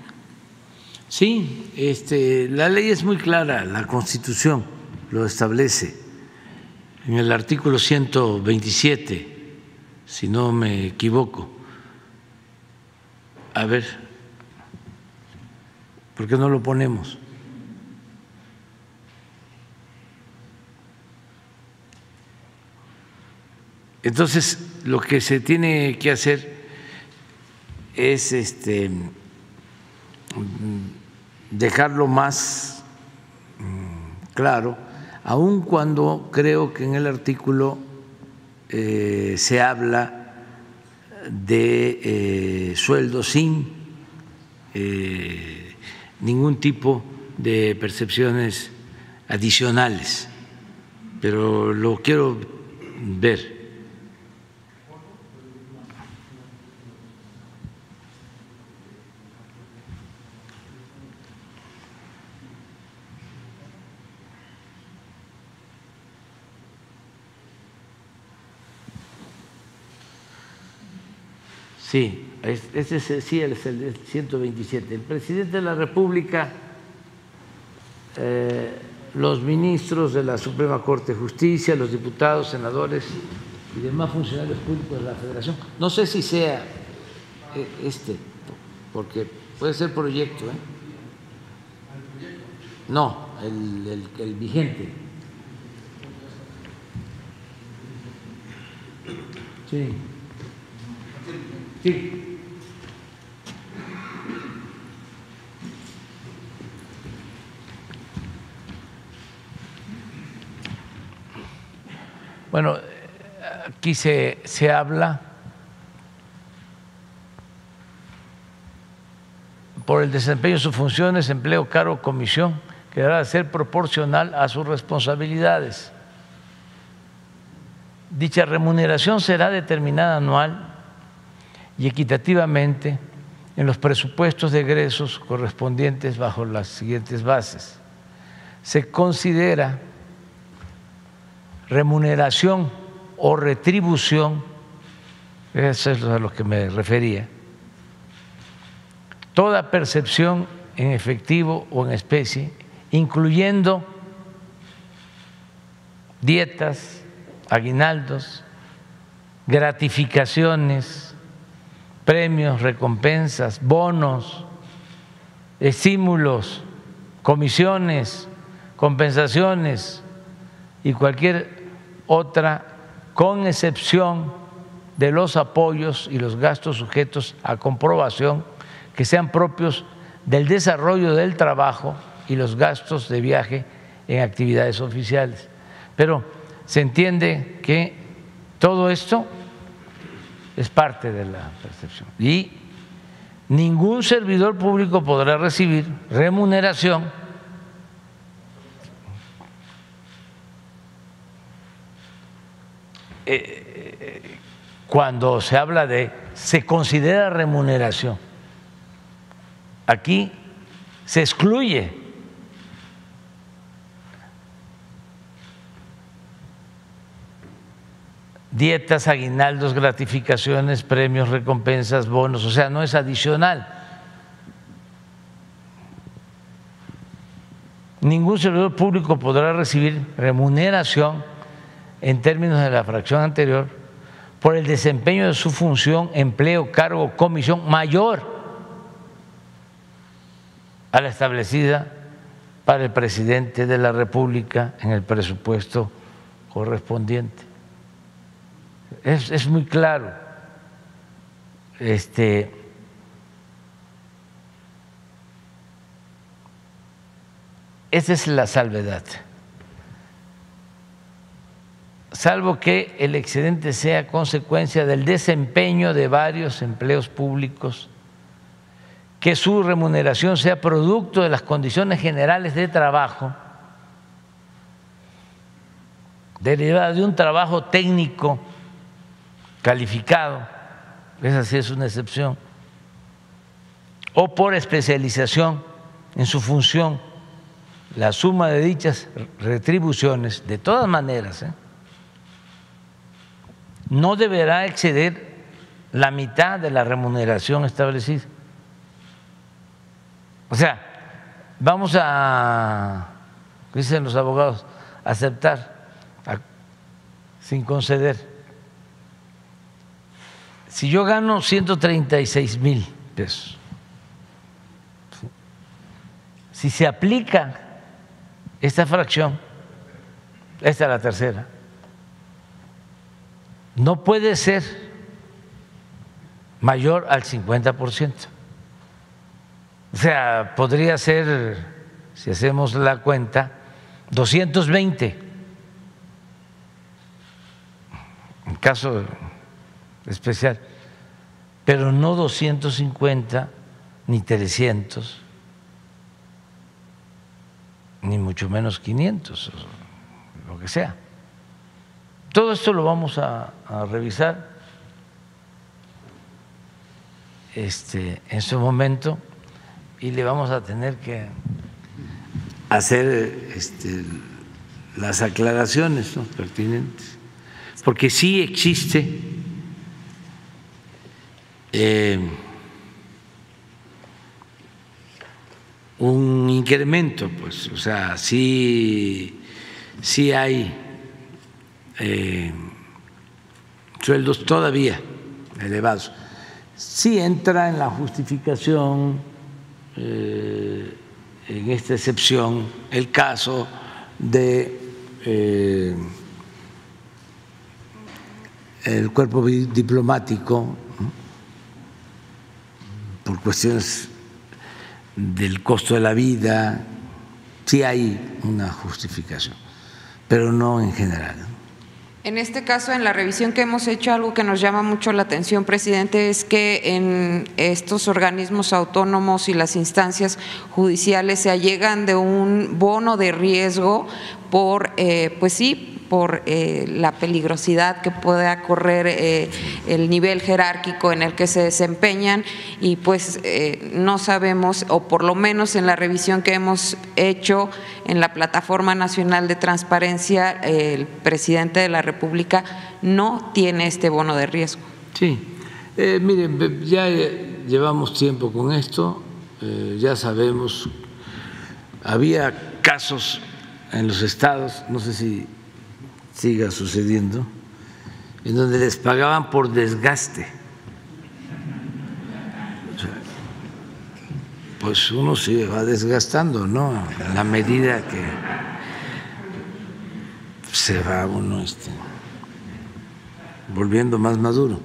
Sí, la ley es muy clara, la Constitución lo establece en el artículo 127, si no me equivoco. A ver, ¿por qué no lo ponemos? Entonces, lo que se tiene que hacer es dejarlo más claro, aun cuando creo que en el artículo se habla de sueldos sin ningún tipo de percepciones adicionales, pero lo quiero ver. Sí, ese sí es el 127. El presidente de la República, los ministros de la Suprema Corte de Justicia, los diputados, senadores y demás funcionarios públicos de la Federación. No sé si sea porque puede ser proyecto, No, el vigente. Sí. Sí. Bueno, aquí se habla por el desempeño de sus funciones, empleo, cargo o comisión, que deberá ser proporcional a sus responsabilidades. Dicha remuneración será determinada anual y equitativamente en los presupuestos de egresos correspondientes bajo las siguientes bases. Se considera remuneración o retribución, eso es a lo que me refería, toda percepción en efectivo o en especie, incluyendo dietas, aguinaldos, gratificaciones, premios, recompensas, bonos, estímulos, comisiones, compensaciones y cualquier otra, con excepción de los apoyos y los gastos sujetos a comprobación que sean propios del desarrollo del trabajo y los gastos de viaje en actividades oficiales. Pero se entiende que todo esto es parte de la percepción. Y ningún servidor público podrá recibir remuneración cuando se habla de, se considera remuneración. Aquí se excluye dietas, aguinaldos, gratificaciones, premios, recompensas, bonos, o sea, no es adicional. Ningún servidor público podrá recibir remuneración en términos de la fracción anterior por el desempeño de su función, empleo, cargo o comisión mayor a la establecida para el presidente de la República en el presupuesto correspondiente. Es muy claro. Esa es la salvedad. Salvo que el excedente sea consecuencia del desempeño de varios empleos públicos, que su remuneración sea producto de las condiciones generales de trabajo, derivada de un trabajo técnico calificado, esa sí es una excepción, o por especialización en su función. La suma de dichas retribuciones, de todas maneras, no deberá exceder la mitad de la remuneración establecida. O sea, vamos a, dicen los abogados, aceptar sin conceder. Si yo gano 136,000 pesos, si se aplica esta fracción, esta es la tercera, no puede ser mayor al 50%. O sea, podría ser, si hacemos la cuenta, 220 en caso especial, pero no 250 ni 300 ni mucho menos 500, lo que sea. Todo esto lo vamos a revisar en su momento y le vamos a tener que hacer las aclaraciones, ¿no?, pertinentes, porque sí existe un incremento, pues, o sea, sí hay sueldos todavía elevados. Sí entra en la justificación, en esta excepción, el caso de el cuerpo diplomático, por cuestiones del costo de la vida, sí hay una justificación, pero no en general. En este caso, en la revisión que hemos hecho, algo que nos llama mucho la atención, presidente, es que en estos organismos autónomos y las instancias judiciales se allegan de un bono de riesgo por, pues sí, por la peligrosidad que pueda correr el nivel jerárquico en el que se desempeñan, y pues no sabemos, o por lo menos en la revisión que hemos hecho en la Plataforma Nacional de Transparencia, el presidente de la República no tiene este bono de riesgo. Sí, miren, ya llevamos tiempo con esto, ya sabemos, había casos en los estados, no sé si siga sucediendo, en donde les pagaban por desgaste. O sea, pues uno se va desgastando, ¿no?, a la medida que se va uno volviendo más maduro.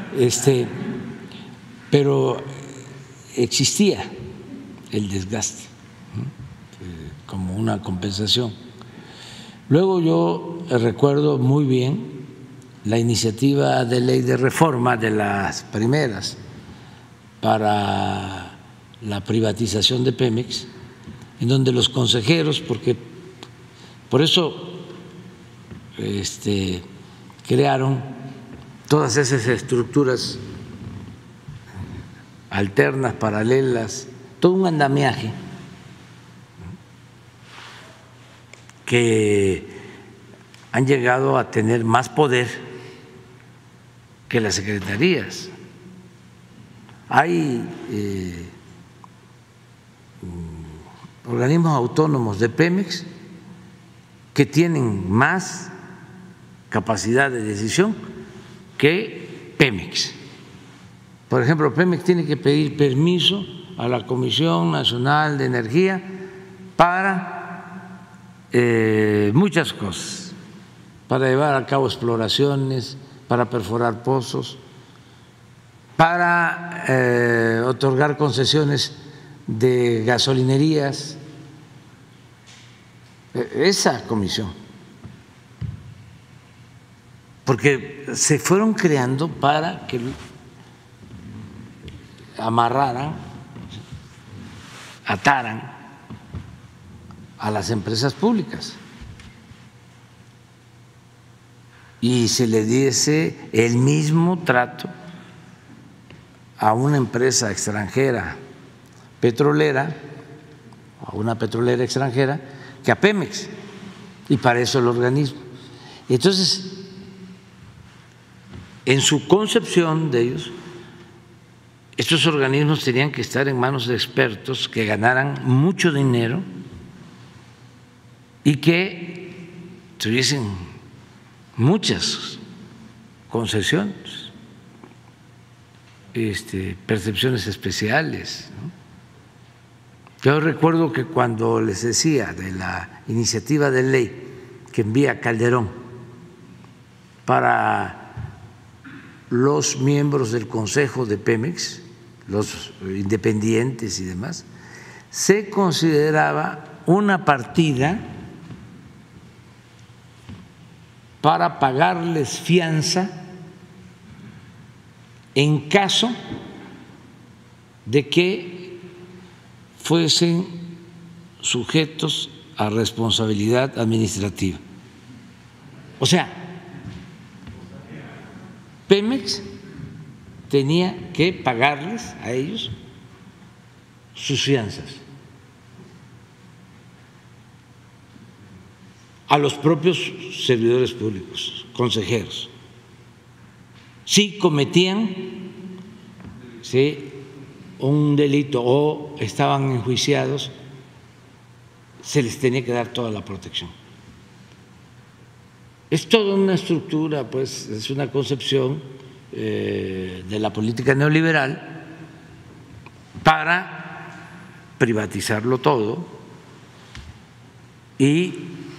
Pero existía el desgaste, ¿no?, como una compensación. Luego yo recuerdo muy bien la iniciativa de ley de reforma de las primeras para la privatización de Pemex, en donde los consejeros, porque por eso crearon todas esas estructuras alternas, paralelas, todo un andamiaje que han llegado a tener más poder que las secretarías. Hay organismos autónomos de Pemex que tienen más capacidad de decisión que Pemex. Por ejemplo, Pemex tiene que pedir permiso a la Comisión Nacional de Energía para muchas cosas, para llevar a cabo exploraciones, para perforar pozos, para otorgar concesiones de gasolinerías. Esa comisión, porque se fueron creando para que amarraran, ataran a las empresas públicas y se le diese el mismo trato a una empresa extranjera petrolera, a una petrolera extranjera, que a Pemex, y para eso el organismo. Entonces, en su concepción de ellos, estos organismos tenían que estar en manos de expertos que ganaran mucho dinero y que tuviesen muchas concesiones, percepciones especiales, ¿no? Yo recuerdo que cuando les decía de la iniciativa de ley que envía Calderón para los miembros del Consejo de Pemex, los independientes y demás, se consideraba una partida para pagarles fianza en caso de que fuesen sujetos a responsabilidad administrativa. O sea, Pemex tenía que pagarles a ellos sus fianzas, a los propios servidores públicos, consejeros. Si cometían un delito o estaban enjuiciados, se les tenía que dar toda la protección. Es toda una estructura, pues es una concepción de la política neoliberal para privatizarlo todo y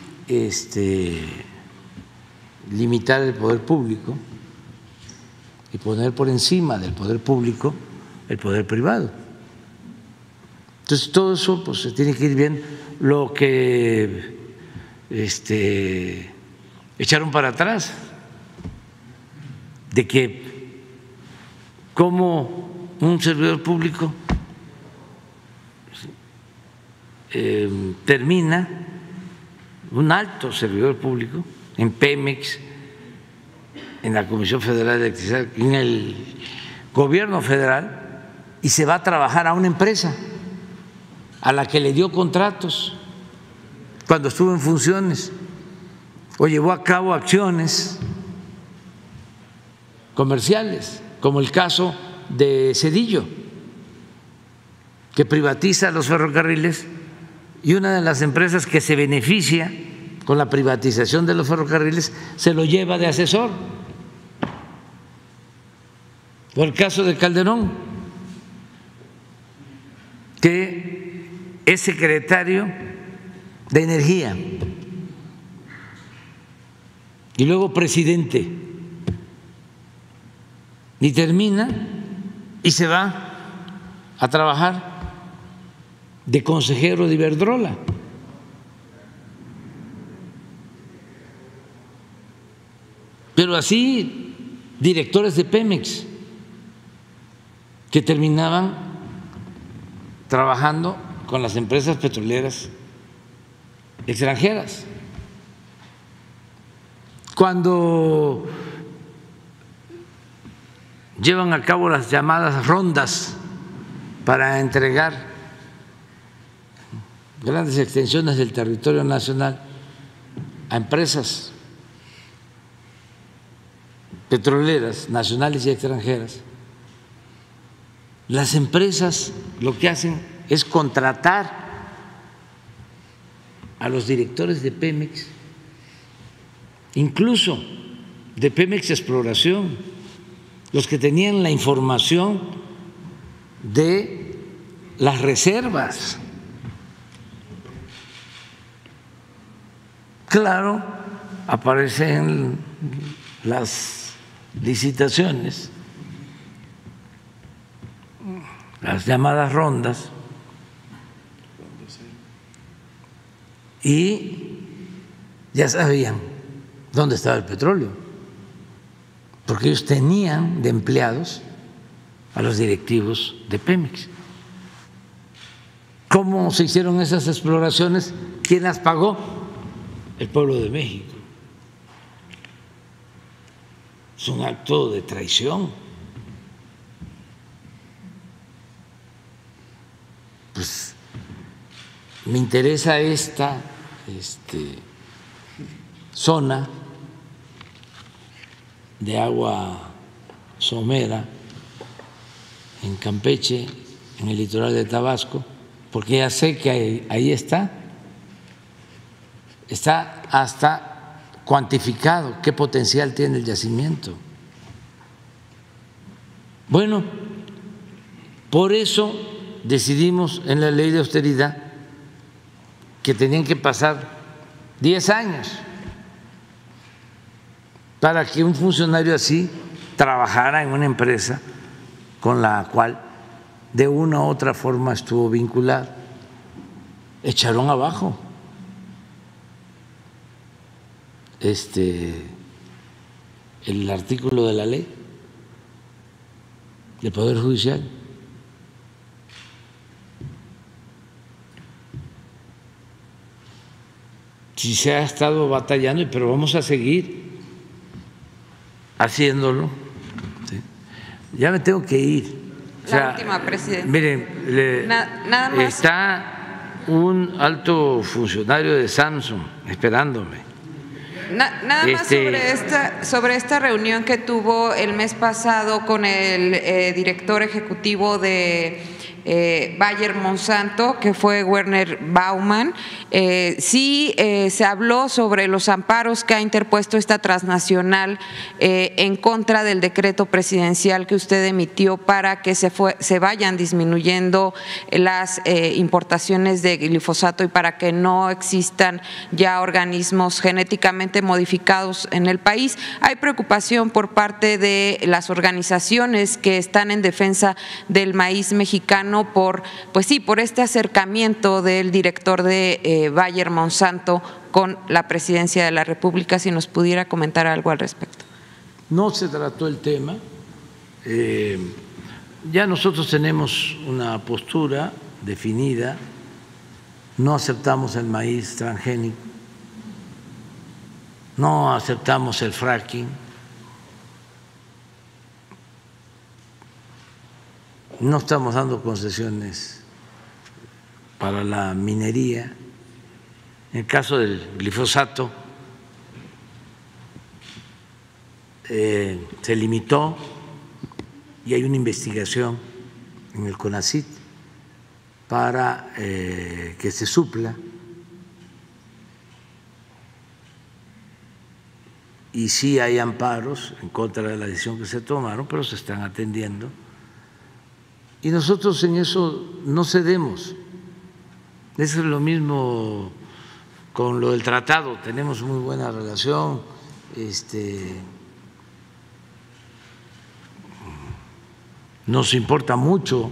limitar el poder público y poner por encima del poder público el poder privado. Entonces todo eso pues se tiene que ir viendo. Lo que echaron para atrás de que como un servidor público termina, un alto servidor público en Pemex, en la Comisión Federal de Electricidad, en el gobierno federal, y se va a trabajar a una empresa a la que le dio contratos cuando estuvo en funciones o llevó a cabo acciones comerciales, como el caso de Zedillo, que privatiza los ferrocarriles, y una de las empresas que se beneficia con la privatización de los ferrocarriles se lo lleva de asesor. O el caso de Calderón, que es secretario de Energía y luego presidente, y termina y se va a trabajar de consejero de Iberdrola. Pero así directores de Pemex que terminaban trabajando con las empresas petroleras extranjeras. Cuando llevan a cabo las llamadas rondas para entregar grandes extensiones del territorio nacional a empresas petroleras nacionales y extranjeras, las empresas lo que hacen es contratar a los directores de Pemex, incluso de Pemex Exploración, los que tenían la información de las reservas. Claro, aparecen las licitaciones, las llamadas rondas, y ya sabían dónde estaba el petróleo, porque ellos tenían de empleados a los directivos de Pemex. ¿Cómo se hicieron esas exploraciones? ¿Quién las pagó? El pueblo de México. Es un acto de traición. Pues me interesa esta zona de agua somera en Campeche, en el litoral de Tabasco, porque ya sé que ahí está hasta cuantificado qué potencial tiene el yacimiento. Bueno, por eso decidimos en la ley de austeridad que tenían que pasar 10 años para que un funcionario así trabajara en una empresa con la cual de una u otra forma estuvo vinculado. Echaron abajo el artículo de la ley del Poder Judicial. Sí se ha estado batallando, pero vamos a seguir haciéndolo. ¿Sí? Ya me tengo que ir. La última, presidente. Miren, nada más. Está un alto funcionario de Samsung esperándome. Nada más sobre esta reunión que tuvo el mes pasado con el director ejecutivo de Bayer Monsanto, que fue Werner Baumann. Sí se habló sobre los amparos que ha interpuesto esta transnacional en contra del decreto presidencial que usted emitió para que se vayan disminuyendo las importaciones de glifosato y para que no existan ya organismos genéticamente modificados en el país. Hay preocupación por parte de las organizaciones que están en defensa del maíz mexicano por este acercamiento del director de Bayer Monsanto con la presidencia de la República, si nos pudiera comentar algo al respecto. No se trató el tema, ya nosotros tenemos una postura definida, no aceptamos el maíz transgénico, no aceptamos el fracking, no estamos dando concesiones para la minería. En el caso del glifosato se limitó y hay una investigación en el CONACYT para que se supla, y sí hay amparos en contra de la decisión que se tomaron, pero se están atendiendo. Y nosotros en eso no cedemos. Eso es lo mismo con lo del tratado, tenemos muy buena relación, nos importa mucho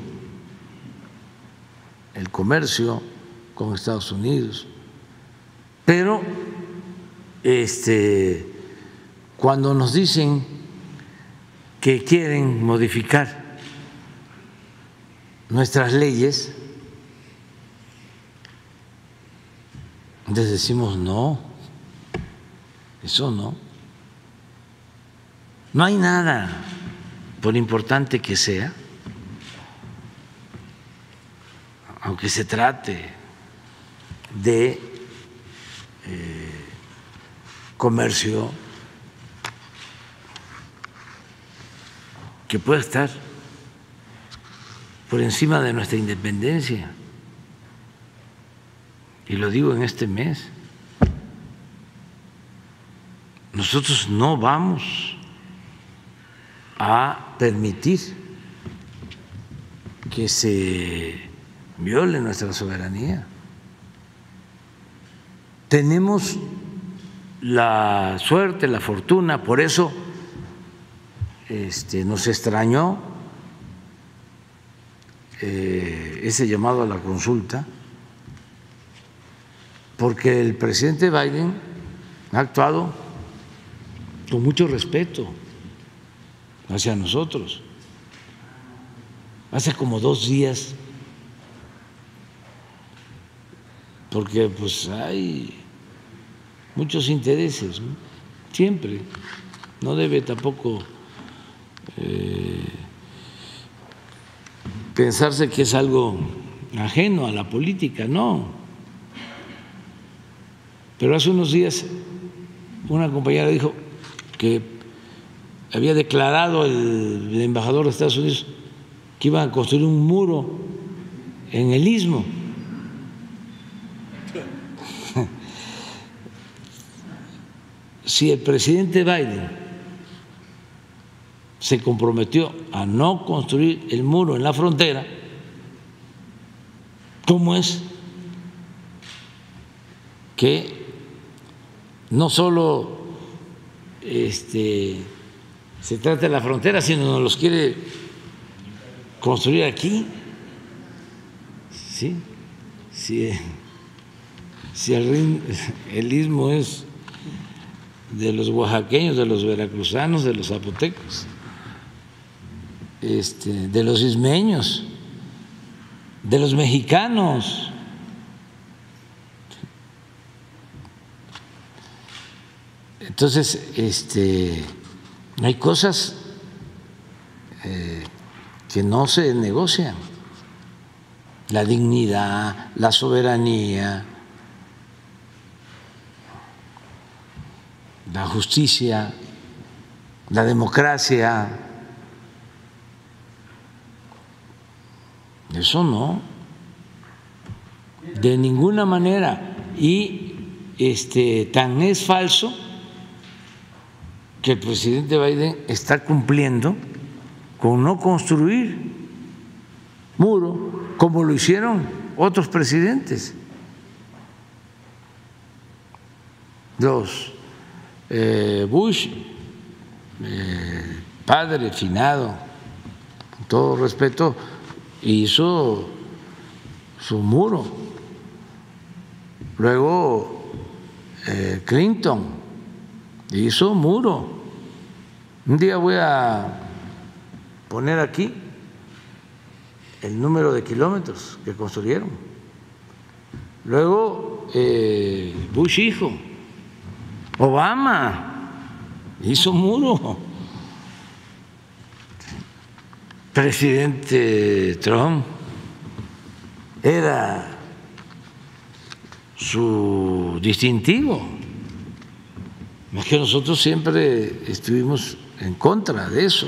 el comercio con Estados Unidos, pero cuando nos dicen que quieren modificar nuestras leyes, les decimos no, eso no. No hay nada, por importante que sea, aunque se trate de comercio, que pueda estar por encima de nuestra independencia. Y lo digo en este mes. Nosotros no vamos a permitir que se viole nuestra soberanía. Tenemos la suerte, la fortuna, por eso nos extrañó ese llamado a la consulta, porque el presidente Biden ha actuado con mucho respeto hacia nosotros. Hace como 2 días, porque pues hay muchos intereses, ¿no? Siempre, no debe tampoco pensarse que es algo ajeno a la política, no. Pero hace unos días una compañera dijo que había declarado el embajador de Estados Unidos que iban a construir un muro en el Istmo. Si el presidente Biden se comprometió a no construir el muro en la frontera, ¿cómo es que no solo se trata de la frontera, sino nos los quiere construir aquí? ¿Sí? Si el Istmo es de los oaxaqueños, de los veracruzanos, de los zapotecos, de los ismeños, de los mexicanos. Entonces, hay cosas que no se negocian: la dignidad, la soberanía, la justicia, la democracia. Eso no, de ninguna manera. Y tan es falso que el presidente Biden está cumpliendo con no construir muro como lo hicieron otros presidentes. Los Bush, padre finado, con todo respeto, hizo su muro. Luego Clinton hizo muro. Un día voy a poner aquí el número de kilómetros que construyeron. Luego Bush hijo, Obama hizo muro. Presidente Trump era su distintivo. Es que nosotros siempre estuvimos en contra de eso.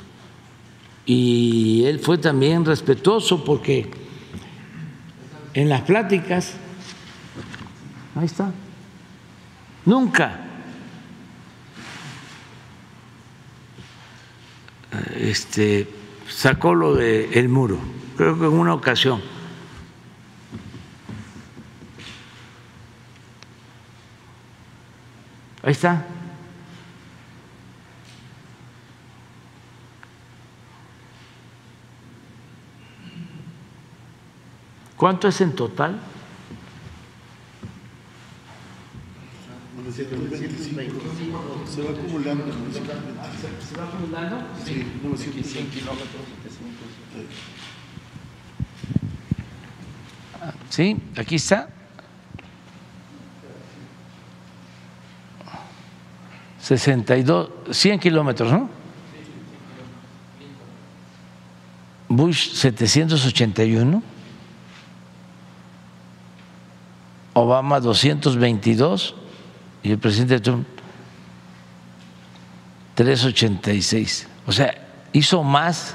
Y él fue también respetuoso, porque en las pláticas, ahí está, nunca sacó lo del muro. Creo que en una ocasión. Ahí está. ¿Cuánto es en total? Se va acumulando. ¿Se va acumulando? Sí, 100 kilómetros, 700. Sí, aquí está. 62, 100 kilómetros, ¿no? Bush 781, Obama 222 y el presidente Trump 386. O sea, hizo más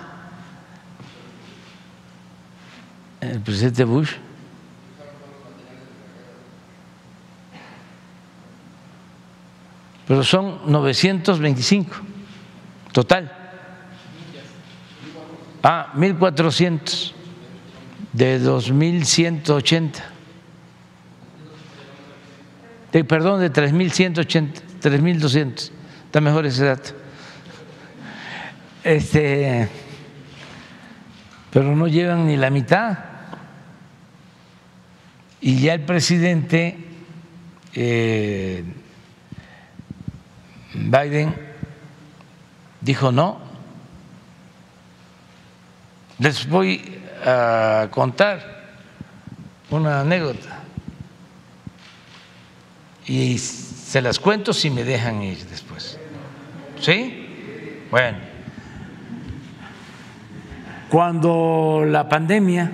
el presidente Bush. Pero son 925 total. 1,400 de 2,180. Perdón, de 3,180, 3,200. Está mejor ese dato. Pero no llevan ni la mitad. Y ya el presidente Biden dijo no. Les voy a contar una anécdota y se las cuento si me dejan ir después. ¿Sí? Bueno, cuando la pandemia,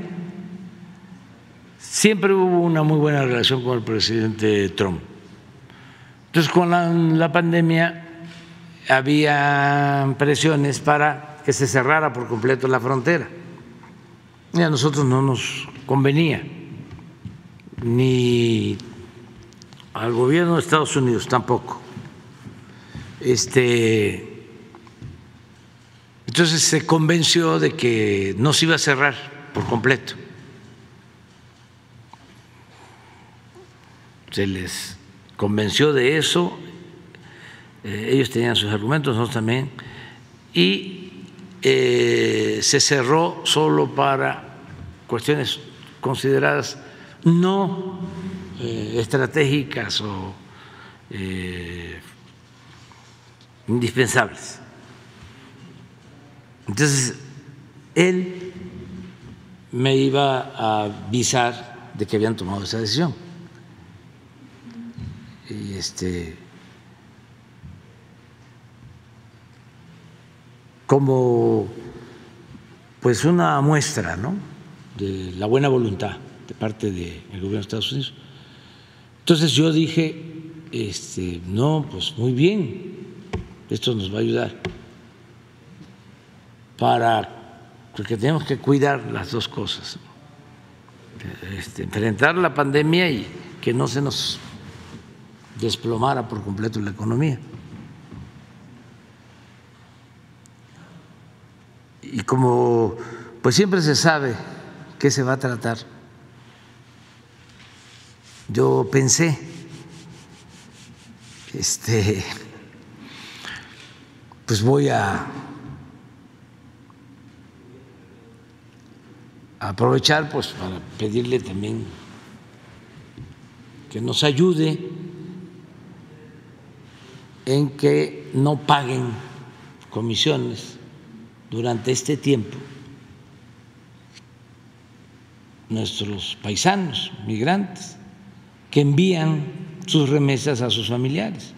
siempre hubo una muy buena relación con el presidente Trump. Entonces, con la pandemia había presiones para que se cerrara por completo la frontera. Y a nosotros no nos convenía, ni al gobierno de Estados Unidos tampoco. Entonces se convenció de que no se iba a cerrar por completo. Se les convenció de eso, ellos tenían sus argumentos, nosotros también, y se cerró solo para cuestiones consideradas no estratégicas o indispensables. Entonces, él me iba a avisar de que habían tomado esa decisión. Y como pues una muestra, ¿no?, de la buena voluntad de parte del gobierno de Estados Unidos. Entonces yo dije, no, pues muy bien, esto nos va a ayudar porque tenemos que cuidar las dos cosas, enfrentar la pandemia y que no se nos desplomara por completo la economía. Y como pues siempre se sabe qué se va a tratar, yo pensé, pues voy a aprovechar pues para pedirle también que nos ayude en que no paguen comisiones durante este tiempo nuestros paisanos migrantes que envían sus remesas a sus familiares,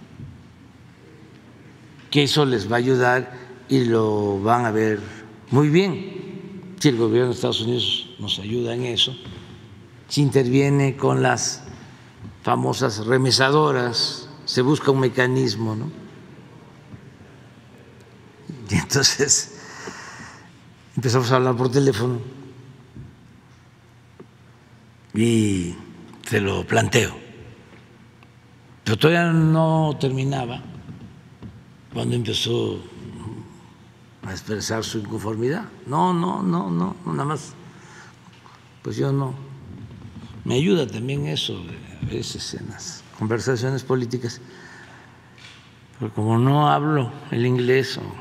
que eso les va a ayudar y lo van a ver muy bien si el gobierno de Estados Unidos nos ayuda en eso, si interviene con las famosas remesadoras, se busca un mecanismo, ¿no? Y entonces empezamos a hablar por teléfono y se lo planteo, pero todavía no terminaba cuando empezó a expresar su inconformidad. No, nada más, pues yo no. Me ayuda también eso a veces en las conversaciones políticas, pero como no hablo el inglés o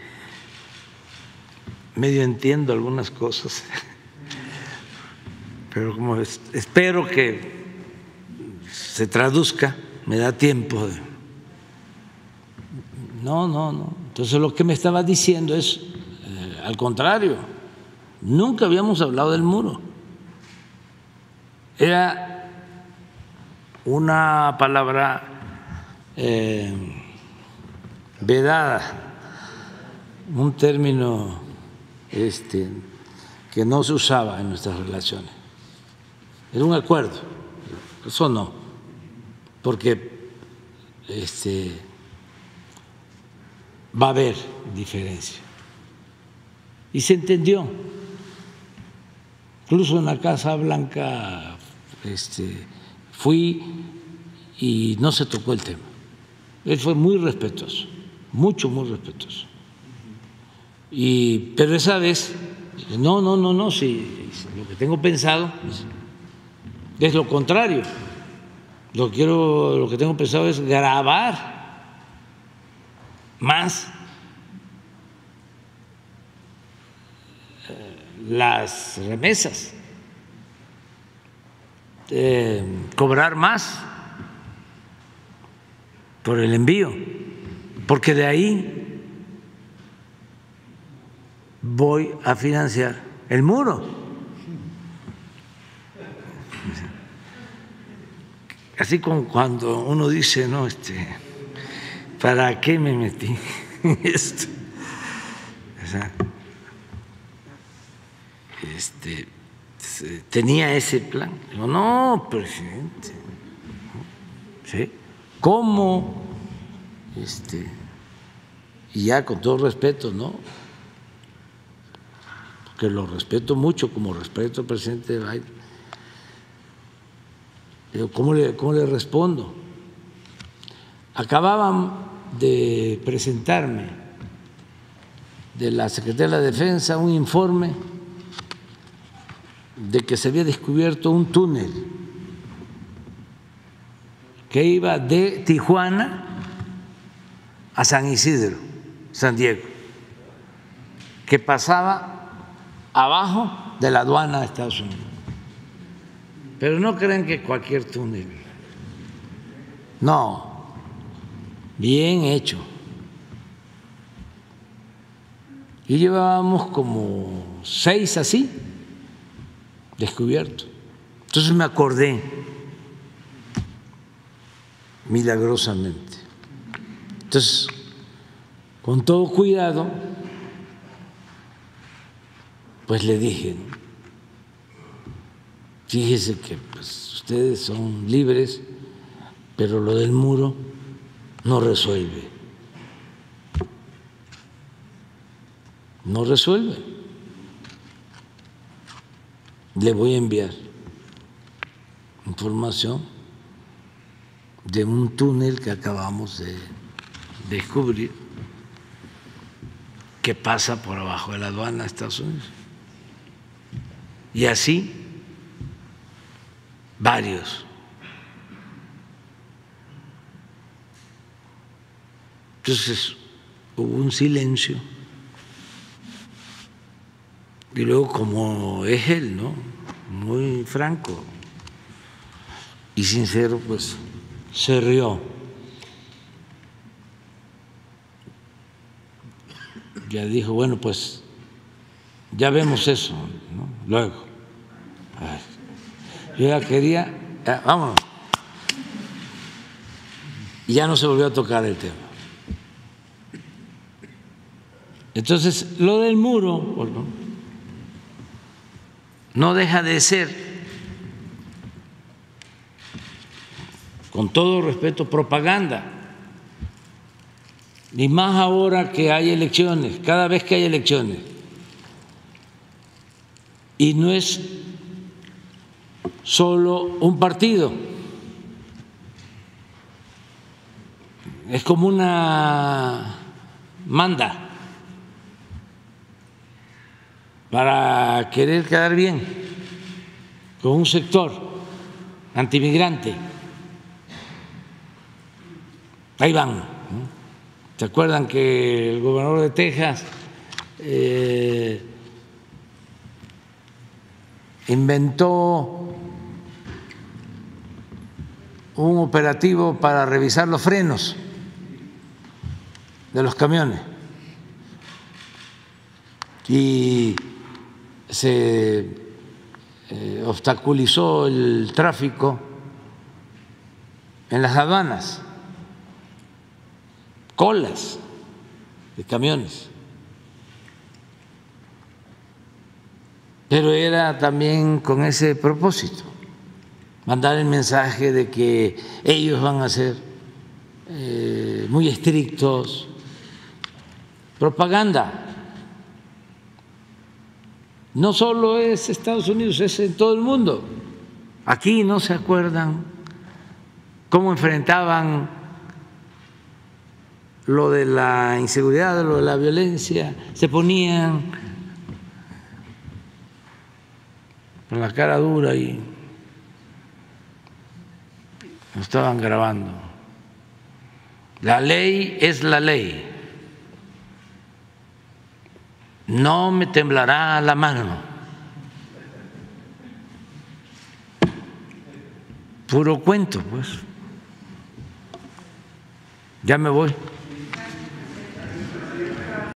medio entiendo algunas cosas, pero como espero que se traduzca, me da tiempo de... No. Entonces lo que me estaba diciendo es, al contrario, nunca habíamos hablado del muro. Era una palabra vedada, un término que no se usaba en nuestras relaciones. Era un acuerdo, eso no, porque va a haber diferencia. Y se entendió. Incluso en la Casa Blanca fui y no se tocó el tema. Él fue muy respetuoso, muy respetuoso. Pero esa vez, no, si lo que tengo pensado es lo contrario. Lo que tengo pensado es grabar más las remesas, cobrar más por el envío, porque de ahí voy a financiar el muro. Así como cuando uno dice, no, ¿para qué me metí en esto? O sea, tenía ese plan. Digo, no, presidente, ¿sí? ¿Cómo? Y ya con todo respeto, ¿no? Porque lo respeto mucho, como respeto al presidente Biden. Digo, ¿cómo le respondo? Acababan de presentarme de la Secretaría de la Defensa un informe de que se había descubierto un túnel que iba de Tijuana a San Isidro, San Diego, que pasaba abajo de la aduana de Estados Unidos. Pero no crean que cualquier túnel, no, bien hecho. Y llevábamos como 6 así descubiertos. Entonces me acordé milagrosamente. Entonces, con todo cuidado, pues le dije, ¿no? Fíjese que pues, ustedes son libres, pero lo del muro no resuelve. No resuelve. Le voy a enviar información de un túnel que acabamos de descubrir que pasa por abajo de la aduana de Estados Unidos. Y así varios. Entonces hubo un silencio y luego, como es él, ¿no?, muy franco y sincero, pues se rió. Ya dijo, bueno, pues ya vemos eso, ¿no?, luego. Yo ya quería, vámonos. Y ya no se volvió a tocar el tema. Entonces, lo del muro, bueno, no deja de ser, con todo respeto, propaganda. Y más ahora que hay elecciones, cada vez que hay elecciones. Y no es solo un partido, es como una manda para querer quedar bien con un sector antimigrante. Ahí van, ¿no? ¿Se acuerdan que el gobernador de Texas inventó un operativo para revisar los frenos de los camiones y se obstaculizó el tráfico en las aduanas, colas de camiones. Pero era también con ese propósito, mandar el mensaje de que ellos van a ser muy estrictos, propaganda. No solo es Estados Unidos, es en todo el mundo. Aquí no se acuerdan cómo enfrentaban lo de la inseguridad, lo de la violencia, se ponían con la cara dura y lo estaban grabando. La ley es la ley. No me temblará la mano. Puro cuento, pues. Ya me voy.